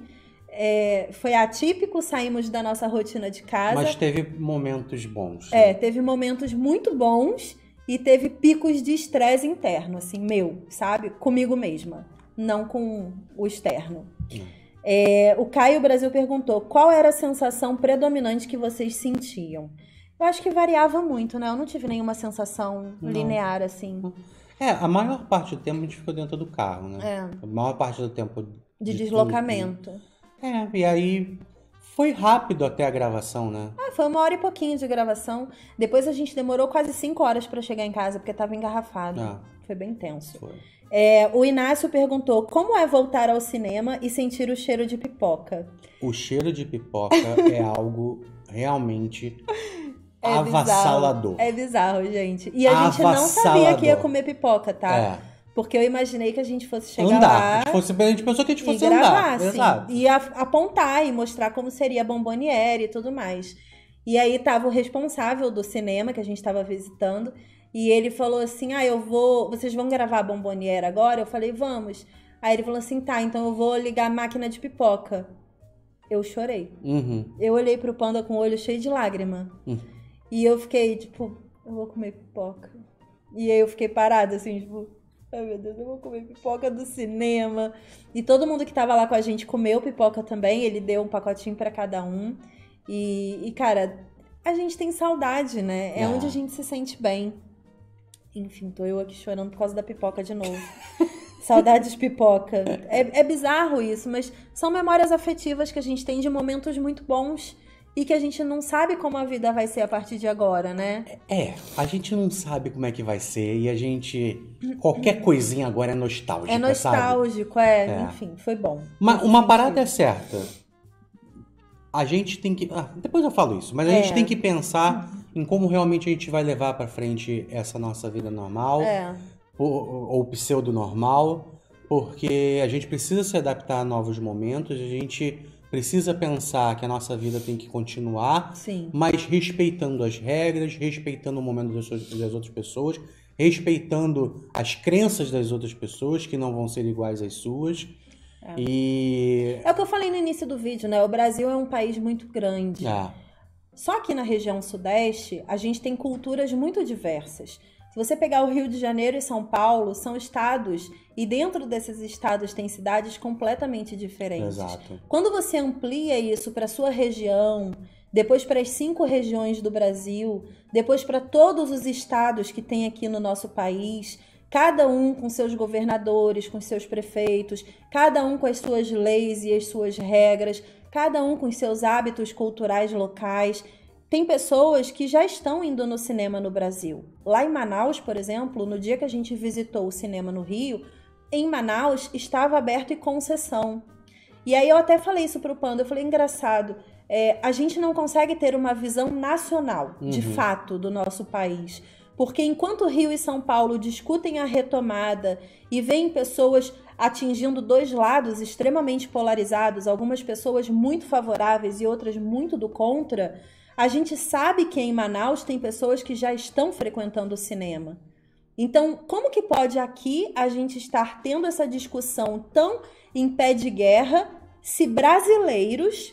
É, foi atípico, saímos da nossa rotina de casa. Mas teve momentos bons. Né? É, teve momentos muito bons e teve picos de estresse interno, assim, meu, sabe? Comigo mesma, não com o externo. Hum. É, o Caio Brasil perguntou, qual era a sensação predominante que vocês sentiam? Eu acho que variava muito, né? Eu não tive nenhuma sensação não. linear, assim. É, a maior parte do tempo a gente ficou dentro do carro, né? É. A maior parte do tempo... De, de deslocamento. Tudo. É, e aí foi rápido até a gravação, né? Ah, foi uma hora e pouquinho de gravação. Depois a gente demorou quase cinco horas pra chegar em casa, porque tava engarrafado. Ah, foi bem tenso. Foi. É, o Inácio perguntou, como é voltar ao cinema e sentir o cheiro de pipoca? O cheiro de pipoca é algo realmente... É avassalador. Bizarro. É bizarro, gente. E a gente não sabia que ia comer pipoca, tá? É. Porque eu imaginei que a gente fosse chegar andar. lá... A gente, fosse, a gente pensou que a gente fosse andar. Assim, Exato. E a, apontar e mostrar como seria a bomboniere e tudo mais. E aí tava o responsável do cinema que a gente tava visitando. E ele falou assim, ah, eu vou... Vocês vão gravar a bomboniere agora? Eu falei, vamos. Aí ele falou assim, tá, então eu vou ligar a máquina de pipoca. Eu chorei. Uhum. Eu olhei pro Panda com o olho cheio de lágrima. Uhum. E eu fiquei, tipo, eu vou comer pipoca. E aí eu fiquei parada, assim, tipo, ai meu Deus, eu vou comer pipoca do cinema. E todo mundo que tava lá com a gente comeu pipoca também, ele deu um pacotinho pra cada um. E, e cara, a gente tem saudade, né? É ah. onde a gente se sente bem. Enfim, tô eu aqui chorando por causa da pipoca de novo. Saudades pipoca. É, é bizarro isso, mas são memórias afetivas que a gente tem de momentos muito bons. E que a gente não sabe como a vida vai ser a partir de agora, né? É, a gente não sabe como é que vai ser e a gente... Qualquer coisinha agora é nostálgico, É nostálgico, sabe? É, é. Enfim, foi bom. Uma, uma parada é certa. A gente tem que... Ah, depois eu falo isso, mas a é. gente tem que pensar em como realmente a gente vai levar pra frente essa nossa vida normal. É. Ou, ou pseudo-normal. Porque a gente precisa se adaptar a novos momentos, a gente... precisa pensar que a nossa vida tem que continuar, Sim. mas respeitando as regras, respeitando o momento das, das outras pessoas, respeitando as crenças das outras pessoas, que não vão ser iguais às suas. É. E... é o que eu falei no início do vídeo, né? O Brasil é um país muito grande. É. Só que na região sudeste, a gente tem culturas muito diversas. Se você pegar o Rio de Janeiro e São Paulo, são estados, e dentro desses estados tem cidades completamente diferentes. Exato. Quando você amplia isso para a sua região, depois para as cinco regiões do Brasil, depois para todos os estados que tem aqui no nosso país, cada um com seus governadores, com seus prefeitos, cada um com as suas leis e as suas regras, cada um com os seus hábitos culturais locais... Tem pessoas que já estão indo no cinema no Brasil. Lá em Manaus, por exemplo, no dia que a gente visitou o cinema no Rio, em Manaus estava aberto e com sessão. E aí eu até falei isso pro Panda, eu falei, engraçado, é, a gente não consegue ter uma visão nacional, uhum. de fato, do nosso país. Porque enquanto Rio e São Paulo discutem a retomada e veem pessoas atingindo dois lados extremamente polarizados, algumas pessoas muito favoráveis e outras muito do contra, a gente sabe que em Manaus tem pessoas que já estão frequentando o cinema. Então, como que pode aqui a gente estar tendo essa discussão tão em pé de guerra se brasileiros,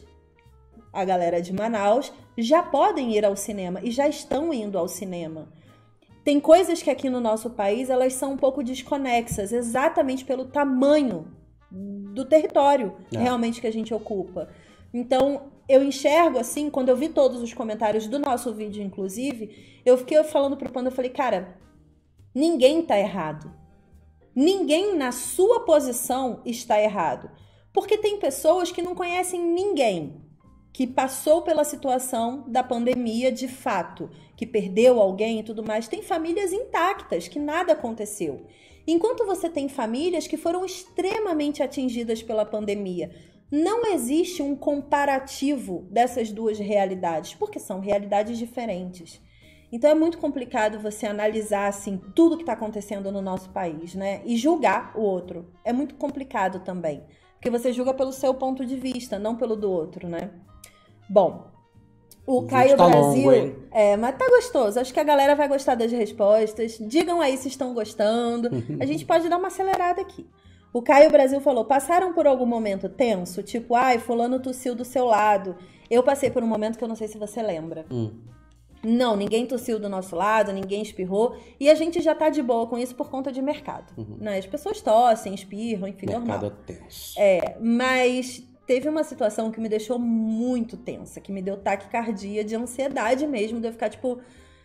a galera de Manaus, já podem ir ao cinema e já estão indo ao cinema? Tem coisas que aqui no nosso país elas são um pouco desconexas, exatamente pelo tamanho do território é. realmente que a gente ocupa. Então, eu enxergo assim, quando eu vi todos os comentários do nosso vídeo, inclusive, eu fiquei falando pro Panda, eu falei, cara, ninguém tá errado. Ninguém na sua posição está errado. Porque tem pessoas que não conhecem ninguém que passou pela situação da pandemia de fato, que perdeu alguém e tudo mais. Tem famílias intactas, que nada aconteceu. Enquanto você tem famílias que foram extremamente atingidas pela pandemia, não existe um comparativo dessas duas realidades, porque são realidades diferentes. Então é muito complicado você analisar assim, tudo que está acontecendo no nosso país, né? E julgar o outro. É muito complicado também, porque você julga pelo seu ponto de vista, não pelo do outro, né? Bom, o, o Caio tá Brasil... Longo, é, mas tá gostoso. Acho que a galera vai gostar das respostas. Digam aí se estão gostando. A gente pode dar uma acelerada aqui. O Caio Brasil falou, passaram por algum momento tenso? Tipo, ai, fulano tossiu do seu lado. Eu passei por um momento que eu não sei se você lembra. Hum. Não, ninguém tossiu do nosso lado, ninguém espirrou. E a gente já tá de boa com isso por conta de mercado. Uhum. Né? As pessoas tossem, espirram, enfim, mercado normal. Mercado é tenso. É, mas teve uma situação que me deixou muito tensa, que me deu taquicardia, de ansiedade mesmo, de eu ficar tipo...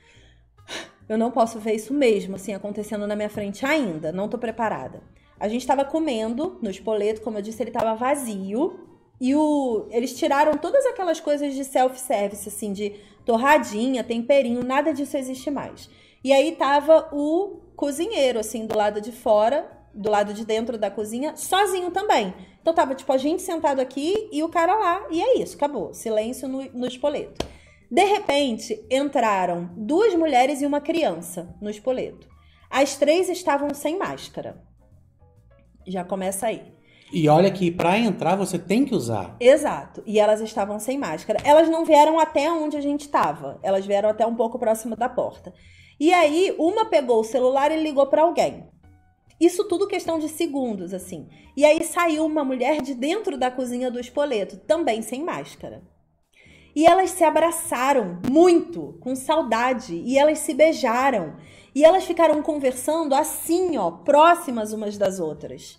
Eu não posso ver isso mesmo, assim, acontecendo na minha frente ainda. Não tô preparada. A gente tava comendo no espoleto, como eu disse, ele tava vazio. E o, eles tiraram todas aquelas coisas de self-service, assim, de torradinha, temperinho, nada disso existe mais. E aí tava o cozinheiro, assim, do lado de fora, do lado de dentro da cozinha, sozinho também. Então tava, tipo, a gente sentado aqui e o cara lá, e é isso, acabou. Silêncio no, no espoleto. De repente, entraram duas mulheres e uma criança no espoleto. As três estavam sem máscara. Já começa aí. E olha que para entrar você tem que usar. Exato. E elas estavam sem máscara. Elas não vieram até onde a gente estava. Elas vieram até um pouco próximo da porta. E aí, uma pegou o celular e ligou para alguém. Isso tudo questão de segundos, assim. E aí saiu uma mulher de dentro da cozinha do espoleto, também sem máscara. E elas se abraçaram muito, com saudade. E elas se beijaram. E elas ficaram conversando assim, ó, próximas umas das outras.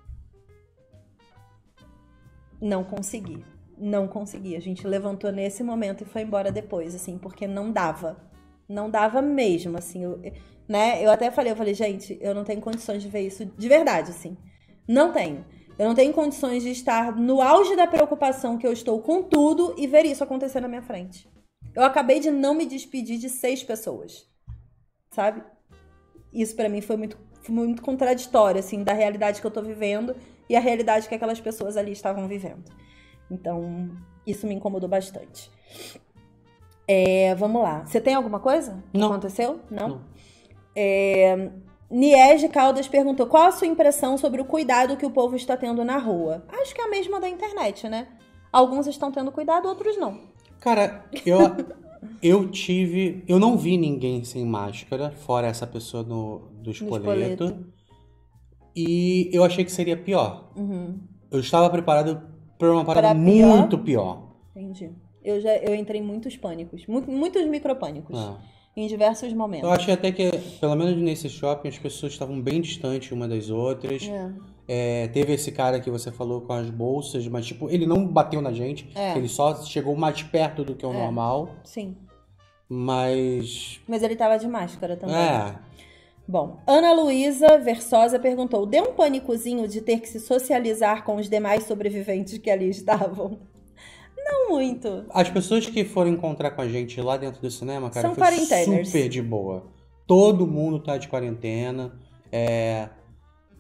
Não consegui, não consegui. A gente levantou nesse momento e foi embora depois, assim, porque não dava. Não dava mesmo, assim, eu, né? Eu até falei, eu falei, gente, eu não tenho condições de ver isso de verdade, assim. Não tenho. Eu não tenho condições de estar no auge da preocupação que eu estou com tudo e ver isso acontecer na minha frente. Eu acabei de não me despedir de seis pessoas, sabe? Isso pra mim foi muito, foi muito contraditório, assim, da realidade que eu tô vivendo e a realidade que aquelas pessoas ali estavam vivendo. Então, isso me incomodou bastante. É, vamos lá. Você tem alguma coisa que Não. aconteceu? Não? Não. É, Niege Caldas perguntou, qual a sua impressão sobre o cuidado que o povo está tendo na rua? Acho que é a mesma da internet, né? Alguns estão tendo cuidado, outros não. Cara, eu, eu tive... Eu não vi ninguém sem máscara, fora essa pessoa no, do espoleto. No espoleto. E eu achei que seria pior. Uhum. Eu estava preparado para uma parada pra muito pior. Entendi. Eu, já, eu entrei em muitos pânicos. Mu- muitos micropânicos. Ah. Em diversos momentos. Eu achei até que, pelo menos nesse shopping, as pessoas estavam bem distantes uma das outras. É. É, teve esse cara que você falou com as bolsas, mas tipo, ele não bateu na gente. É. Ele só chegou mais perto do que o é. normal. Sim. Mas... Mas ele tava de máscara também. É. Bom, Ana Luísa Versosa perguntou, deu um pânicozinho de ter que se socializar com os demais sobreviventes que ali estavam? Não muito. As pessoas que foram encontrar com a gente lá dentro do cinema, cara, são foi quarenteners. Super de boa. Todo mundo tá de quarentena. É...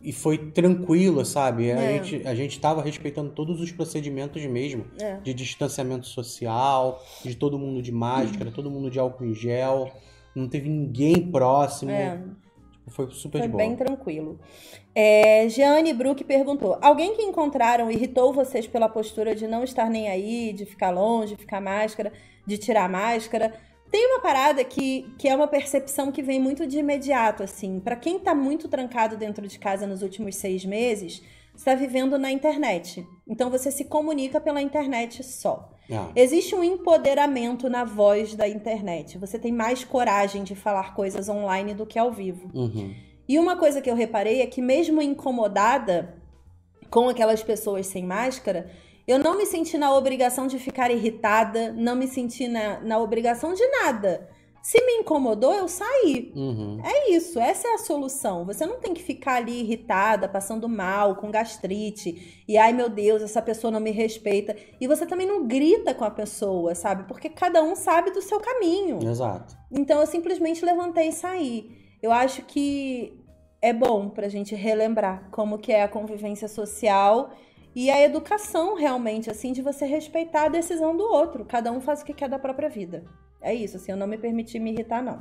e foi tranquilo, sabe? A, é. gente, a gente tava respeitando todos os procedimentos mesmo, é. de distanciamento social, de todo mundo de máscara, todo mundo de álcool em gel, não teve ninguém próximo. É. Foi super Foi de boa. Bem tranquilo. É, Jeane Brook perguntou: alguém que encontraram irritou vocês pela postura de não estar nem aí, de ficar longe, de ficar máscara, de tirar máscara? Tem uma parada que, que é uma percepção que vem muito de imediato, assim. Pra quem tá muito trancado dentro de casa nos últimos seis meses, você tá vivendo na internet. Então você se comunica pela internet só. Ah. Existe um empoderamento na voz da internet. Você tem mais coragem de falar coisas online do que ao vivo. Uhum. E uma coisa que eu reparei é que mesmo incomodada com aquelas pessoas sem máscara, eu não me senti na obrigação de ficar irritada, não me senti na, na obrigação de nada. Se me incomodou, eu saí. Uhum. É isso, essa é a solução. Você não tem que ficar ali irritada, passando mal, com gastrite. E, ai meu Deus, essa pessoa não me respeita. E você também não grita com a pessoa, sabe? Porque cada um sabe do seu caminho. Exato. Então eu simplesmente levantei e saí. Eu acho que é bom pra gente relembrar como que é a convivência social e a educação realmente, assim, de você respeitar a decisão do outro. Cada um faz o que quer da própria vida. É isso, assim, eu não me permiti me irritar, não.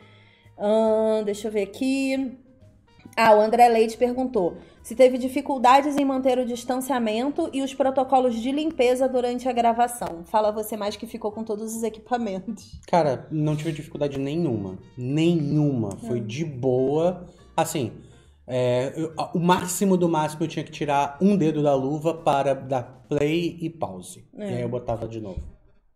Hum, deixa eu ver aqui. Ah, o André Leite perguntou se teve dificuldades em manter o distanciamento e os protocolos de limpeza durante a gravação. Fala você mais que ficou com todos os equipamentos. Cara, não tive dificuldade nenhuma. Nenhuma. Foi hum. de boa. Assim, é, eu, o máximo do máximo eu tinha que tirar um dedo da luva para dar play e pause. É. E aí eu botava de novo.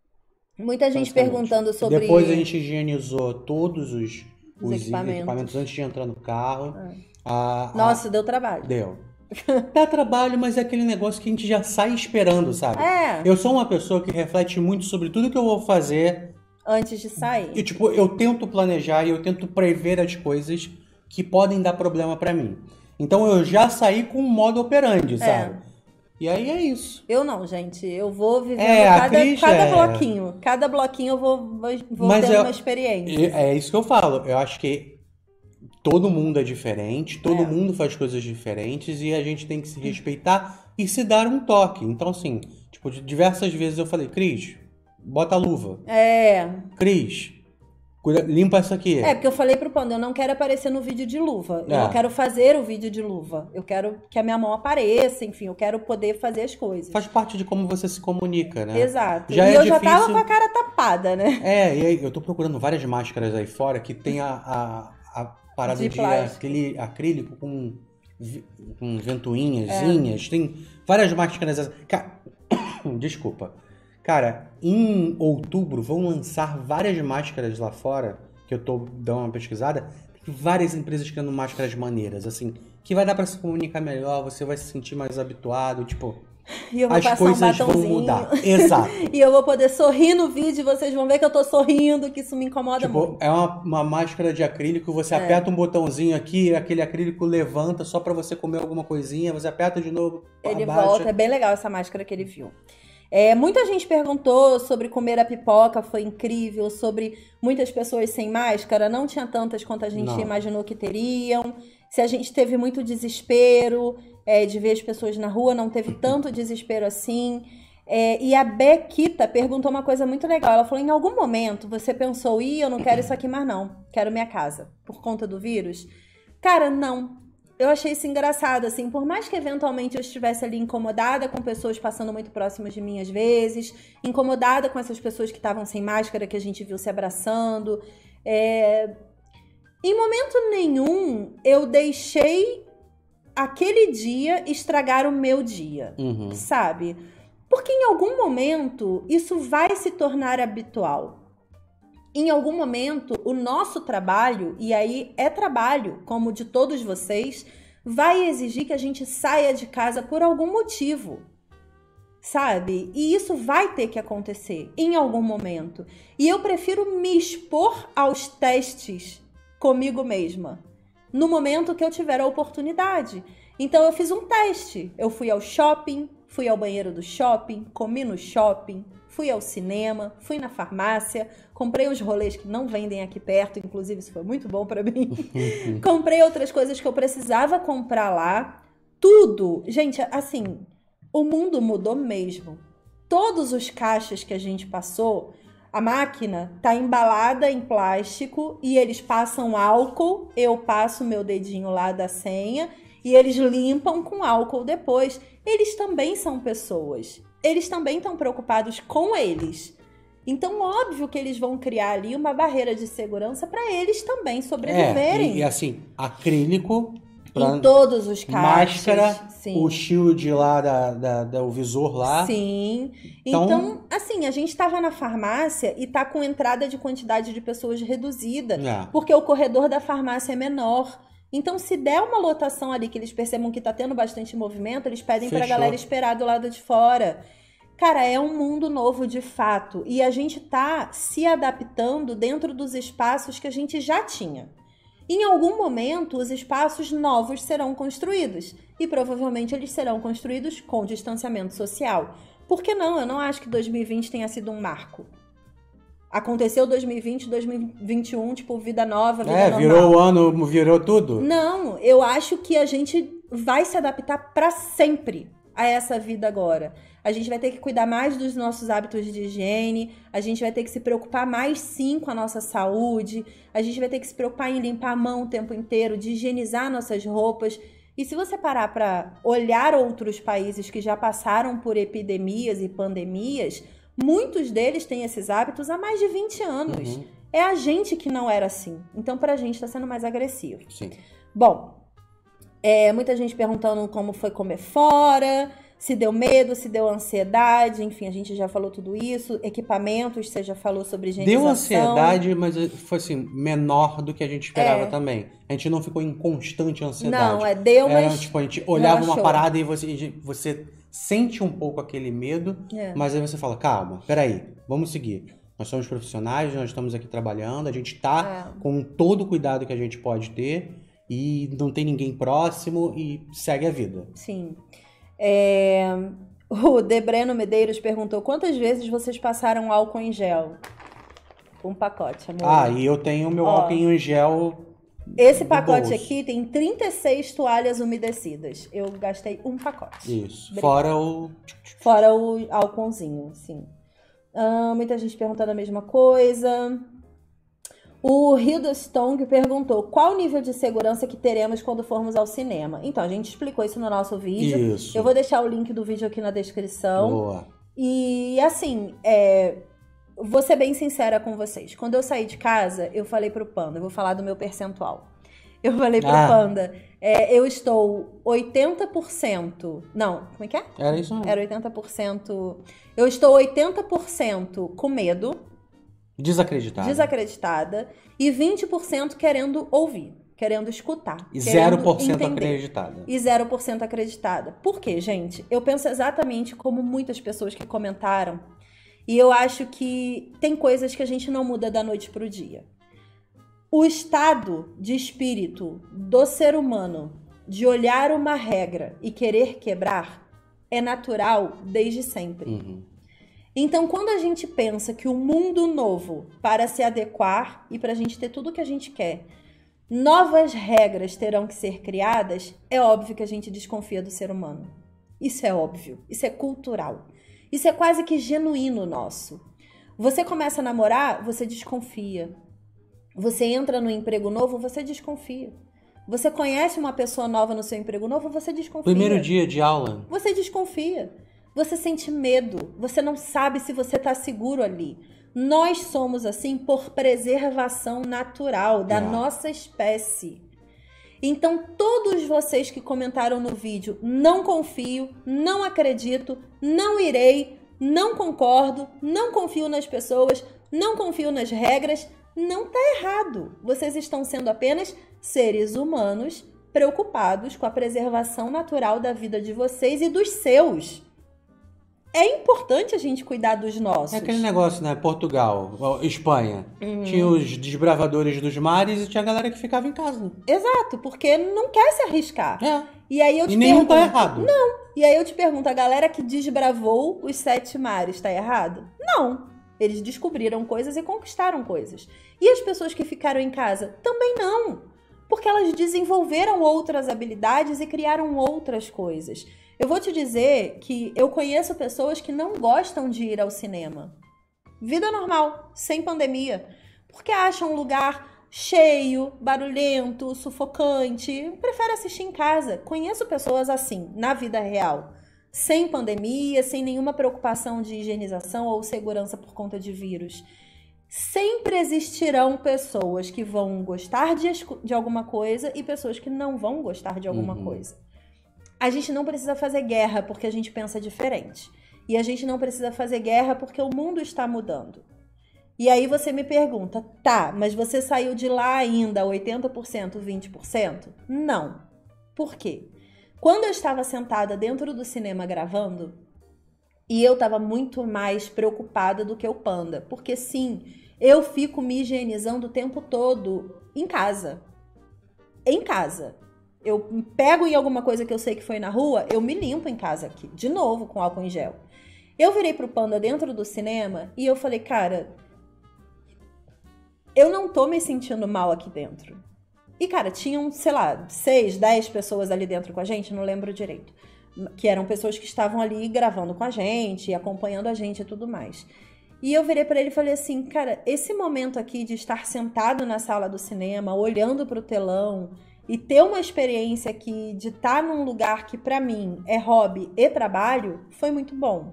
Muita gente perguntando sobre... Depois a gente higienizou todos os, os, os equipamentos. equipamentos antes de entrar no carro. Ah. A, Nossa, a... deu trabalho. Deu. Dá trabalho, mas é aquele negócio que a gente já sai esperando, sabe? É. Eu sou uma pessoa que reflete muito sobre tudo que eu vou fazer... Antes de sair. E, tipo, eu tento planejar e eu tento prever as coisas que podem dar problema pra mim. Então eu já saí com um modo operandi, sabe? É. E aí é isso. Eu não, gente. Eu vou vivendo é, cada, Cris, cada é... bloquinho. Cada bloquinho eu vou, vou Mas tendo eu, uma experiência. É isso que eu falo. Eu acho que todo mundo é diferente, todo é. mundo faz coisas diferentes e a gente tem que se respeitar e se dar um toque. Então, assim, tipo, diversas vezes eu falei, Cris, bota a luva. É. Cris, limpa isso aqui. É, porque eu falei pro Panda, eu não quero aparecer no vídeo de luva. Eu é. não quero fazer o vídeo de luva. Eu quero que a minha mão apareça, enfim, eu quero poder fazer as coisas. Faz parte de como você se comunica, né? Exato. Já e é eu difícil... já tava com a cara tapada, né? É, e aí eu tô procurando várias máscaras aí fora que tem a, a, a parada de, de acrí... acrílico com, com ventoinhas, é. tem várias máscaras. Desculpa. Cara, em outubro vão lançar várias máscaras lá fora, que eu tô dando uma pesquisada, tem várias empresas criando máscaras maneiras, assim, que vai dar pra se comunicar melhor, você vai se sentir mais habituado, tipo, e eu vou as coisas um vão mudar. Exato. E eu vou poder sorrir no vídeo e vocês vão ver que eu tô sorrindo, que isso me incomoda tipo, muito. É uma, uma máscara de acrílico, você é. aperta um botãozinho aqui, aquele acrílico levanta só pra você comer alguma coisinha, você aperta de novo, ele abaixa. volta, é bem legal essa máscara que ele viu. É, muita gente perguntou sobre comer a pipoca, foi incrível, sobre muitas pessoas sem máscara, não tinha tantas quanto a gente não. imaginou que teriam, se a gente teve muito desespero é, de ver as pessoas na rua, não teve tanto desespero assim. É, e a Bequita perguntou uma coisa muito legal, ela falou, em algum momento você pensou, ih, eu não quero isso aqui mais não, quero minha casa, por conta do vírus? Cara, não. Eu achei isso engraçado, assim, por mais que eventualmente eu estivesse ali incomodada com pessoas passando muito próximas de mim às vezes, incomodada com essas pessoas que estavam sem máscara, que a gente viu se abraçando, é... em momento nenhum eu deixei aquele dia estragar o meu dia, uhum. sabe? Porque em algum momento isso vai se tornar habitual. Em algum momento, o nosso trabalho, e aí é trabalho, como de todos vocês, vai exigir que a gente saia de casa por algum motivo, sabe? E isso vai ter que acontecer em algum momento. E eu prefiro me expor aos testes comigo mesma, no momento que eu tiver a oportunidade. Então eu fiz um teste, eu fui ao shopping, fui ao banheiro do shopping, comi no shopping, fui ao cinema, fui na farmácia, comprei uns rolês que não vendem aqui perto, inclusive isso foi muito bom pra mim. Comprei outras coisas que eu precisava comprar lá. Tudo. Gente, assim, o mundo mudou mesmo. Todos os caixas que a gente passou, a máquina tá embalada em plástico e eles passam álcool, eu passo meu dedinho lá da senha e eles limpam com álcool depois. Eles também são pessoas. Eles também estão preocupados com eles. Então, óbvio que eles vão criar ali uma barreira de segurança para eles também sobreviverem. É, e, e assim, acrílico... Em todos os caixas. Máscara, sim. O shield lá, da, da, da, o visor lá. Sim. Então, então assim, a gente estava na farmácia e tá com entrada de quantidade de pessoas reduzida. É. Porque o corredor da farmácia é menor. Então, se der uma lotação ali que eles percebam que tá tendo bastante movimento, eles pedem Fechou. Pra galera esperar do lado de fora. Cara, é um mundo novo de fato. E a gente tá se adaptando dentro dos espaços que a gente já tinha. Em algum momento, os espaços novos serão construídos. E provavelmente eles serão construídos com distanciamento social. Por que não? Eu não acho que dois mil e vinte tenha sido um marco. Aconteceu dois mil e vinte, dois mil e vinte e um, tipo, vida nova, vida é, normal. É, virou o ano, virou tudo? Não, eu acho que a gente vai se adaptar para sempre a essa vida agora. A gente vai ter que cuidar mais dos nossos hábitos de higiene, a gente vai ter que se preocupar mais sim com a nossa saúde, a gente vai ter que se preocupar em limpar a mão o tempo inteiro, de higienizar nossas roupas. E se você parar para olhar outros países que já passaram por epidemias e pandemias, muitos deles têm esses hábitos há mais de vinte anos. Uhum. É a gente que não era assim. Então, pra gente, está sendo mais agressivo. Sim. Bom, é, muita gente perguntando como foi comer fora... Se deu medo, se deu ansiedade, enfim, a gente já falou tudo isso. Equipamentos, você já falou sobre higienização. Deu ansiedade, mas foi assim, menor do que a gente esperava é. também. A gente não ficou em constante ansiedade. Não, é, deu, Era, mas... tipo, a gente olhava uma parada e você, você sente um pouco aquele medo, é. mas aí você fala, calma, peraí, vamos seguir. Nós somos profissionais, nós estamos aqui trabalhando, a gente tá é. com todo o cuidado que a gente pode ter e não tem ninguém próximo e segue a vida. Sim. É... O Debreno Medeiros perguntou: quantas vezes vocês passaram álcool em gel? Um pacote, amor. Ah, e eu tenho meu Ó, álcool em gel. Esse pacote bolso. Aqui tem trinta e seis toalhas umedecidas. Eu gastei um pacote. Isso. Obrigada. Fora o. Fora o álcoolzinho, sim. Ah, muita gente perguntando a mesma coisa. O Hildestong perguntou: qual o nível de segurança que teremos quando formos ao cinema? Então, a gente explicou isso no nosso vídeo. Isso. Eu vou deixar o link do vídeo aqui na descrição. Boa. E, assim, é, vou ser bem sincera com vocês. Quando eu saí de casa, eu falei pro Panda, eu vou falar do meu percentual. Eu falei pro ah. Panda, é, eu estou oitenta por cento... Não, como é que é? Era isso mesmo. Era oitenta por cento... Eu estou oitenta por cento com medo. Desacreditada. Desacreditada. E vinte por cento querendo ouvir, querendo escutar. E zero por cento acreditada. E zero por cento acreditada. Por quê, gente? Eu penso exatamente como muitas pessoas que comentaram. E eu acho que tem coisas que a gente não muda da noite pro dia. O estado de espírito do ser humano de olhar uma regra e querer quebrar é natural desde sempre. Uhum. Então, quando a gente pensa que o mundo novo, para se adequar e para a gente ter tudo o que a gente quer, novas regras terão que ser criadas, é óbvio que a gente desconfia do ser humano. Isso é óbvio, isso é cultural. Isso é quase que genuíno nosso. Você começa a namorar, você desconfia. Você entra no emprego novo, você desconfia. Você conhece uma pessoa nova no seu emprego novo, você desconfia. Primeiro dia de aula. Você desconfia. Você sente medo, você não sabe se você está seguro ali. Nós somos assim por preservação natural da é. nossa espécie. Então, todos vocês que comentaram no vídeo, não confio, não acredito, não irei, não concordo, não confio nas pessoas, não confio nas regras, não está errado. Vocês estão sendo apenas seres humanos preocupados com a preservação natural da vida de vocês e dos seus. é importante a gente cuidar dos nossos. É aquele negócio, né? Portugal, Espanha. Uhum. Tinha os desbravadores dos mares e tinha a galera que ficava em casa. Exato, porque não quer se arriscar. É. E aí eu te e nenhum pergunto, tá errado. Não. E aí eu te pergunto, a galera que desbravou os sete mares tá errado? Não. Eles descobriram coisas e conquistaram coisas. E as pessoas que ficaram em casa? Também não. Porque elas desenvolveram outras habilidades e criaram outras coisas. Eu vou te dizer que eu conheço pessoas que não gostam de ir ao cinema. Vida normal, sem pandemia. Porque acham um lugar cheio, barulhento, sufocante. Prefere assistir em casa. Conheço pessoas assim, na vida real. Sem pandemia, sem nenhuma preocupação de higienização ou segurança por conta de vírus. Sempre existirão pessoas que vão gostar de, de alguma coisa e pessoas que não vão gostar de alguma uhum. coisa. A gente não precisa fazer guerra porque a gente pensa diferente. E a gente não precisa fazer guerra porque o mundo está mudando. E aí você me pergunta, tá, mas você saiu de lá ainda oitenta por cento, vinte por cento? Não. Por quê? Quando eu estava sentada dentro do cinema gravando, e eu estava muito mais preocupada do que o Panda, porque sim, eu fico me higienizando o tempo todo em casa. Em casa. Eu pego em alguma coisa que eu sei que foi na rua, eu me limpo em casa aqui, de novo com álcool em gel. Eu virei pro Panda dentro do cinema e eu falei, cara, eu não tô me sentindo mal aqui dentro. E, cara, tinham, sei lá, seis, dez pessoas ali dentro com a gente, não lembro direito. Que eram pessoas que estavam ali gravando com a gente, acompanhando a gente e tudo mais. E eu virei pra ele e falei assim, cara, esse momento aqui de estar sentado na sala do cinema, olhando pro telão e ter uma experiência aqui de estar num lugar que pra mim é hobby e trabalho, foi muito bom.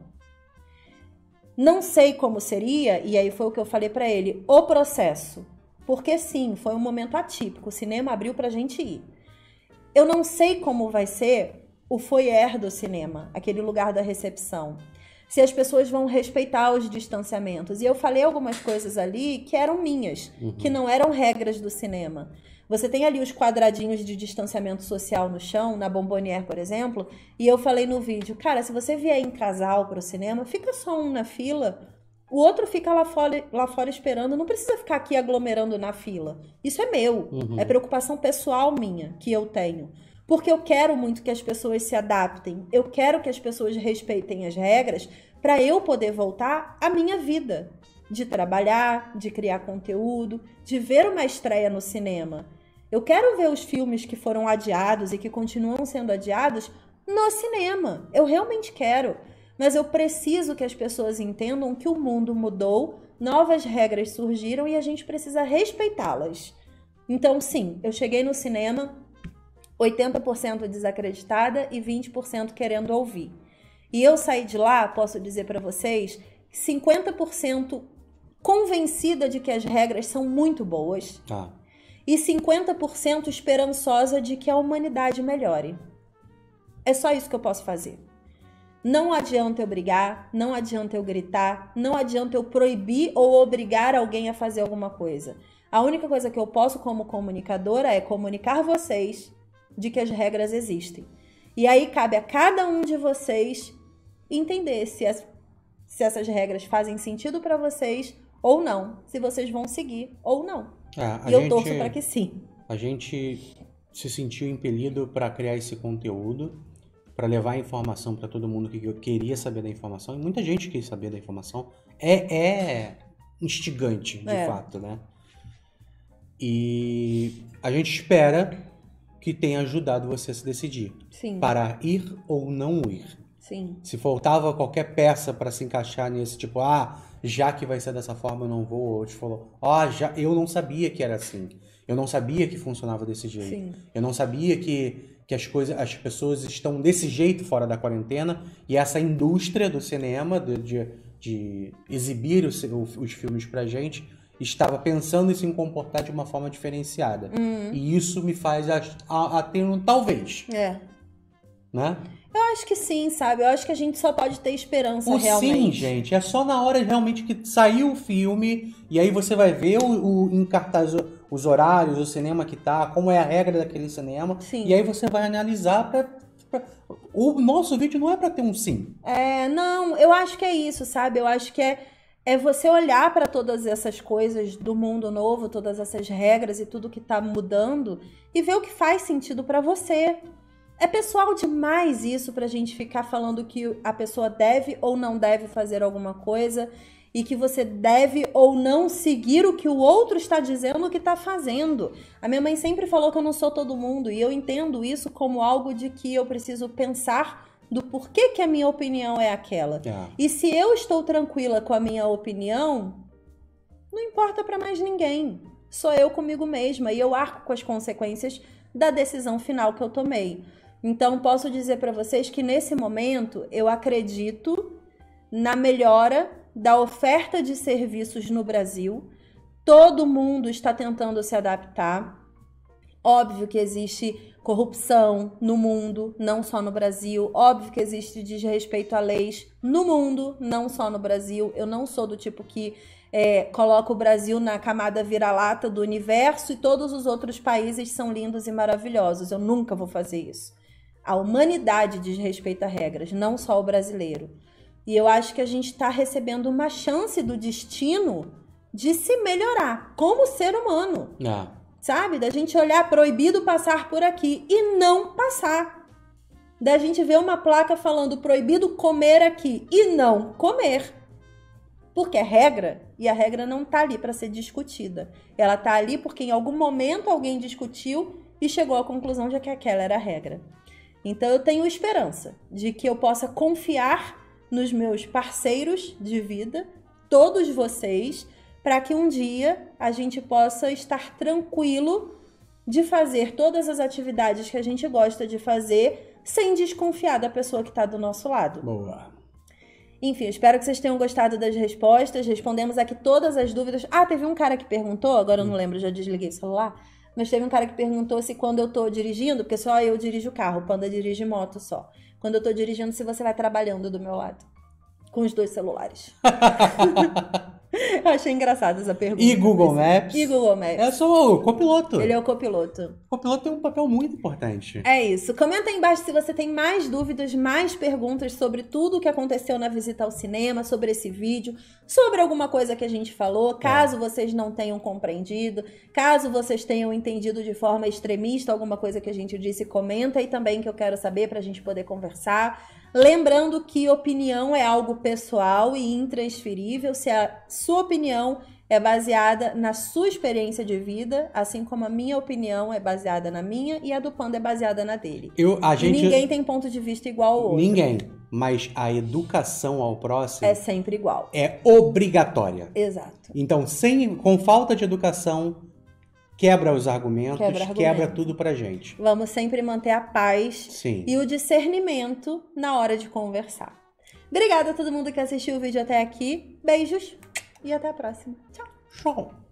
Não sei como seria, e aí foi o que eu falei pra ele, o processo. Porque sim, foi um momento atípico, o cinema abriu pra gente ir. Eu não sei como vai ser o foyer do cinema, aquele lugar da recepção. Se as pessoas vão respeitar os distanciamentos. E eu falei algumas coisas ali que eram minhas, uhum. que não eram regras do cinema. Você tem ali os quadradinhos de distanciamento social no chão, na Bombonière, por exemplo, e eu falei no vídeo, cara, se você vier em casal pro cinema, fica só um na fila, o outro fica lá fora, lá fora esperando, não precisa ficar aqui aglomerando na fila. Isso é meu, uhum. é preocupação pessoal minha, que eu tenho. Porque eu quero muito que as pessoas se adaptem, eu quero que as pessoas respeitem as regras para eu poder voltar à minha vida. De trabalhar, de criar conteúdo, de ver uma estreia no cinema. Eu quero ver os filmes que foram adiados e que continuam sendo adiados no cinema. Eu realmente quero. Mas eu preciso que as pessoas entendam que o mundo mudou, novas regras surgiram e a gente precisa respeitá-las. Então, sim, eu cheguei no cinema oitenta por cento desacreditada e vinte por cento querendo ouvir. E eu saí de lá, posso dizer para vocês, cinquenta por cento convencida de que as regras são muito boas ah. e cinquenta por cento esperançosa de que a humanidade melhore. É só isso que eu posso fazer. Não adianta eu brigar, não adianta eu gritar, não adianta eu proibir ou obrigar alguém a fazer alguma coisa. A única coisa que eu posso como comunicadora é comunicar vocês de que as regras existem. E aí cabe a cada um de vocês entender se, as, se essas regras fazem sentido para vocês ou não, se vocês vão seguir ou não. É, e eu gente, torço para que sim. A gente se sentiu impelido para criar esse conteúdo, para levar a informação para todo mundo que queria saber da informação, e muita gente quis saber da informação. É, é instigante, de é. fato, né? E a gente espera que tenha ajudado você a se decidir. Sim. Para ir ou não ir. Sim. Se faltava qualquer peça para se encaixar nesse tipo, ah, já que vai ser dessa forma eu não vou, ou te falou, ah, já, eu não sabia que era assim. Eu não sabia que funcionava desse jeito. Sim. Eu não sabia que, que as, coisas, as pessoas estão desse jeito fora da quarentena, e essa indústria do cinema, de, de, de exibir os, os filmes pra gente, estava pensando em se comportar de uma forma diferenciada. Uhum. E isso me faz a, a, a ter um talvez. É. Né? Eu acho que sim, sabe? Eu acho que a gente só pode ter esperança o realmente. Sim, gente. É só na hora realmente que saiu o filme, e aí você vai ver o, o, em cartaz os horários, o cinema que tá, como é a regra daquele cinema. Sim. E aí você vai analisar pra O nosso vídeo não é pra ter um sim. É, não, eu acho que é isso, sabe? Eu acho que é, é você olhar pra todas essas coisas do mundo novo, todas essas regras e tudo que tá mudando e ver o que faz sentido pra você. É pessoal demais isso pra gente ficar falando que a pessoa deve ou não deve fazer alguma coisa e que você deve ou não seguir o que o outro está dizendo que está fazendo. A minha mãe sempre falou que eu não sou todo mundo e eu entendo isso como algo de que eu preciso pensar do porquê que a minha opinião é aquela. É. E se eu estou tranquila com a minha opinião, não importa para mais ninguém. Sou eu comigo mesma e eu arco com as consequências da decisão final que eu tomei. Então, posso dizer para vocês que nesse momento eu acredito na melhora da oferta de serviços no Brasil. Todo mundo está tentando se adaptar. Óbvio que existe corrupção no mundo, não só no Brasil. Óbvio que existe desrespeito a leis no mundo, não só no Brasil. Eu não sou do tipo que é, coloca o Brasil na camada vira-lata do universo e todos os outros países são lindos e maravilhosos. Eu nunca vou fazer isso. A humanidade desrespeita regras, não só o brasileiro. E eu acho que a gente está recebendo uma chance do destino de se melhorar como ser humano. Ah. Sabe? Da gente olhar proibido passar por aqui e não passar. Da gente ver uma placa falando proibido comer aqui e não comer. Porque é regra e a regra não está ali para ser discutida. Ela está ali porque em algum momento alguém discutiu e chegou à conclusão de que aquela era a regra. Então eu tenho esperança de que eu possa confiar nos meus parceiros de vida, todos vocês, para que um dia a gente possa estar tranquilo de fazer todas as atividades que a gente gosta de fazer sem desconfiar da pessoa que está do nosso lado. Boa. Enfim, espero que vocês tenham gostado das respostas. Respondemos aqui todas as dúvidas. Ah, teve um cara que perguntou, agora eu não lembro, já desliguei o celular. Mas teve um cara que perguntou se quando eu tô dirigindo, porque só eu dirijo o carro, o Panda dirige moto só. Quando eu tô dirigindo, se você vai trabalhando do meu lado. Com os dois celulares. Eu achei engraçada essa pergunta. E Google Maps. E Google Maps. Eu sou o copiloto. Ele é o copiloto. O copiloto tem um papel muito importante. É isso. Comenta aí embaixo se você tem mais dúvidas, mais perguntas sobre tudo o que aconteceu na visita ao cinema, sobre esse vídeo, sobre alguma coisa que a gente falou, caso é. vocês não tenham compreendido, caso vocês tenham entendido de forma extremista alguma coisa que a gente disse, comenta aí também que eu quero saber pra gente poder conversar. Lembrando que opinião é algo pessoal e intransferível. Se a sua opinião é baseada na sua experiência de vida, assim como a minha opinião é baseada na minha e a do Panda é baseada na dele. Eu, a gente... Ninguém tem ponto de vista igual ao outro. Ninguém. Mas a educação ao próximo... é sempre igual. É obrigatória. Exato. Então, sem, com falta de educação... Quebra os argumentos, quebra, argumento. quebra tudo pra gente. Vamos sempre manter a paz Sim. e o discernimento na hora de conversar. Obrigada a todo mundo que assistiu o vídeo até aqui. Beijos e até a próxima. Tchau. Tchau.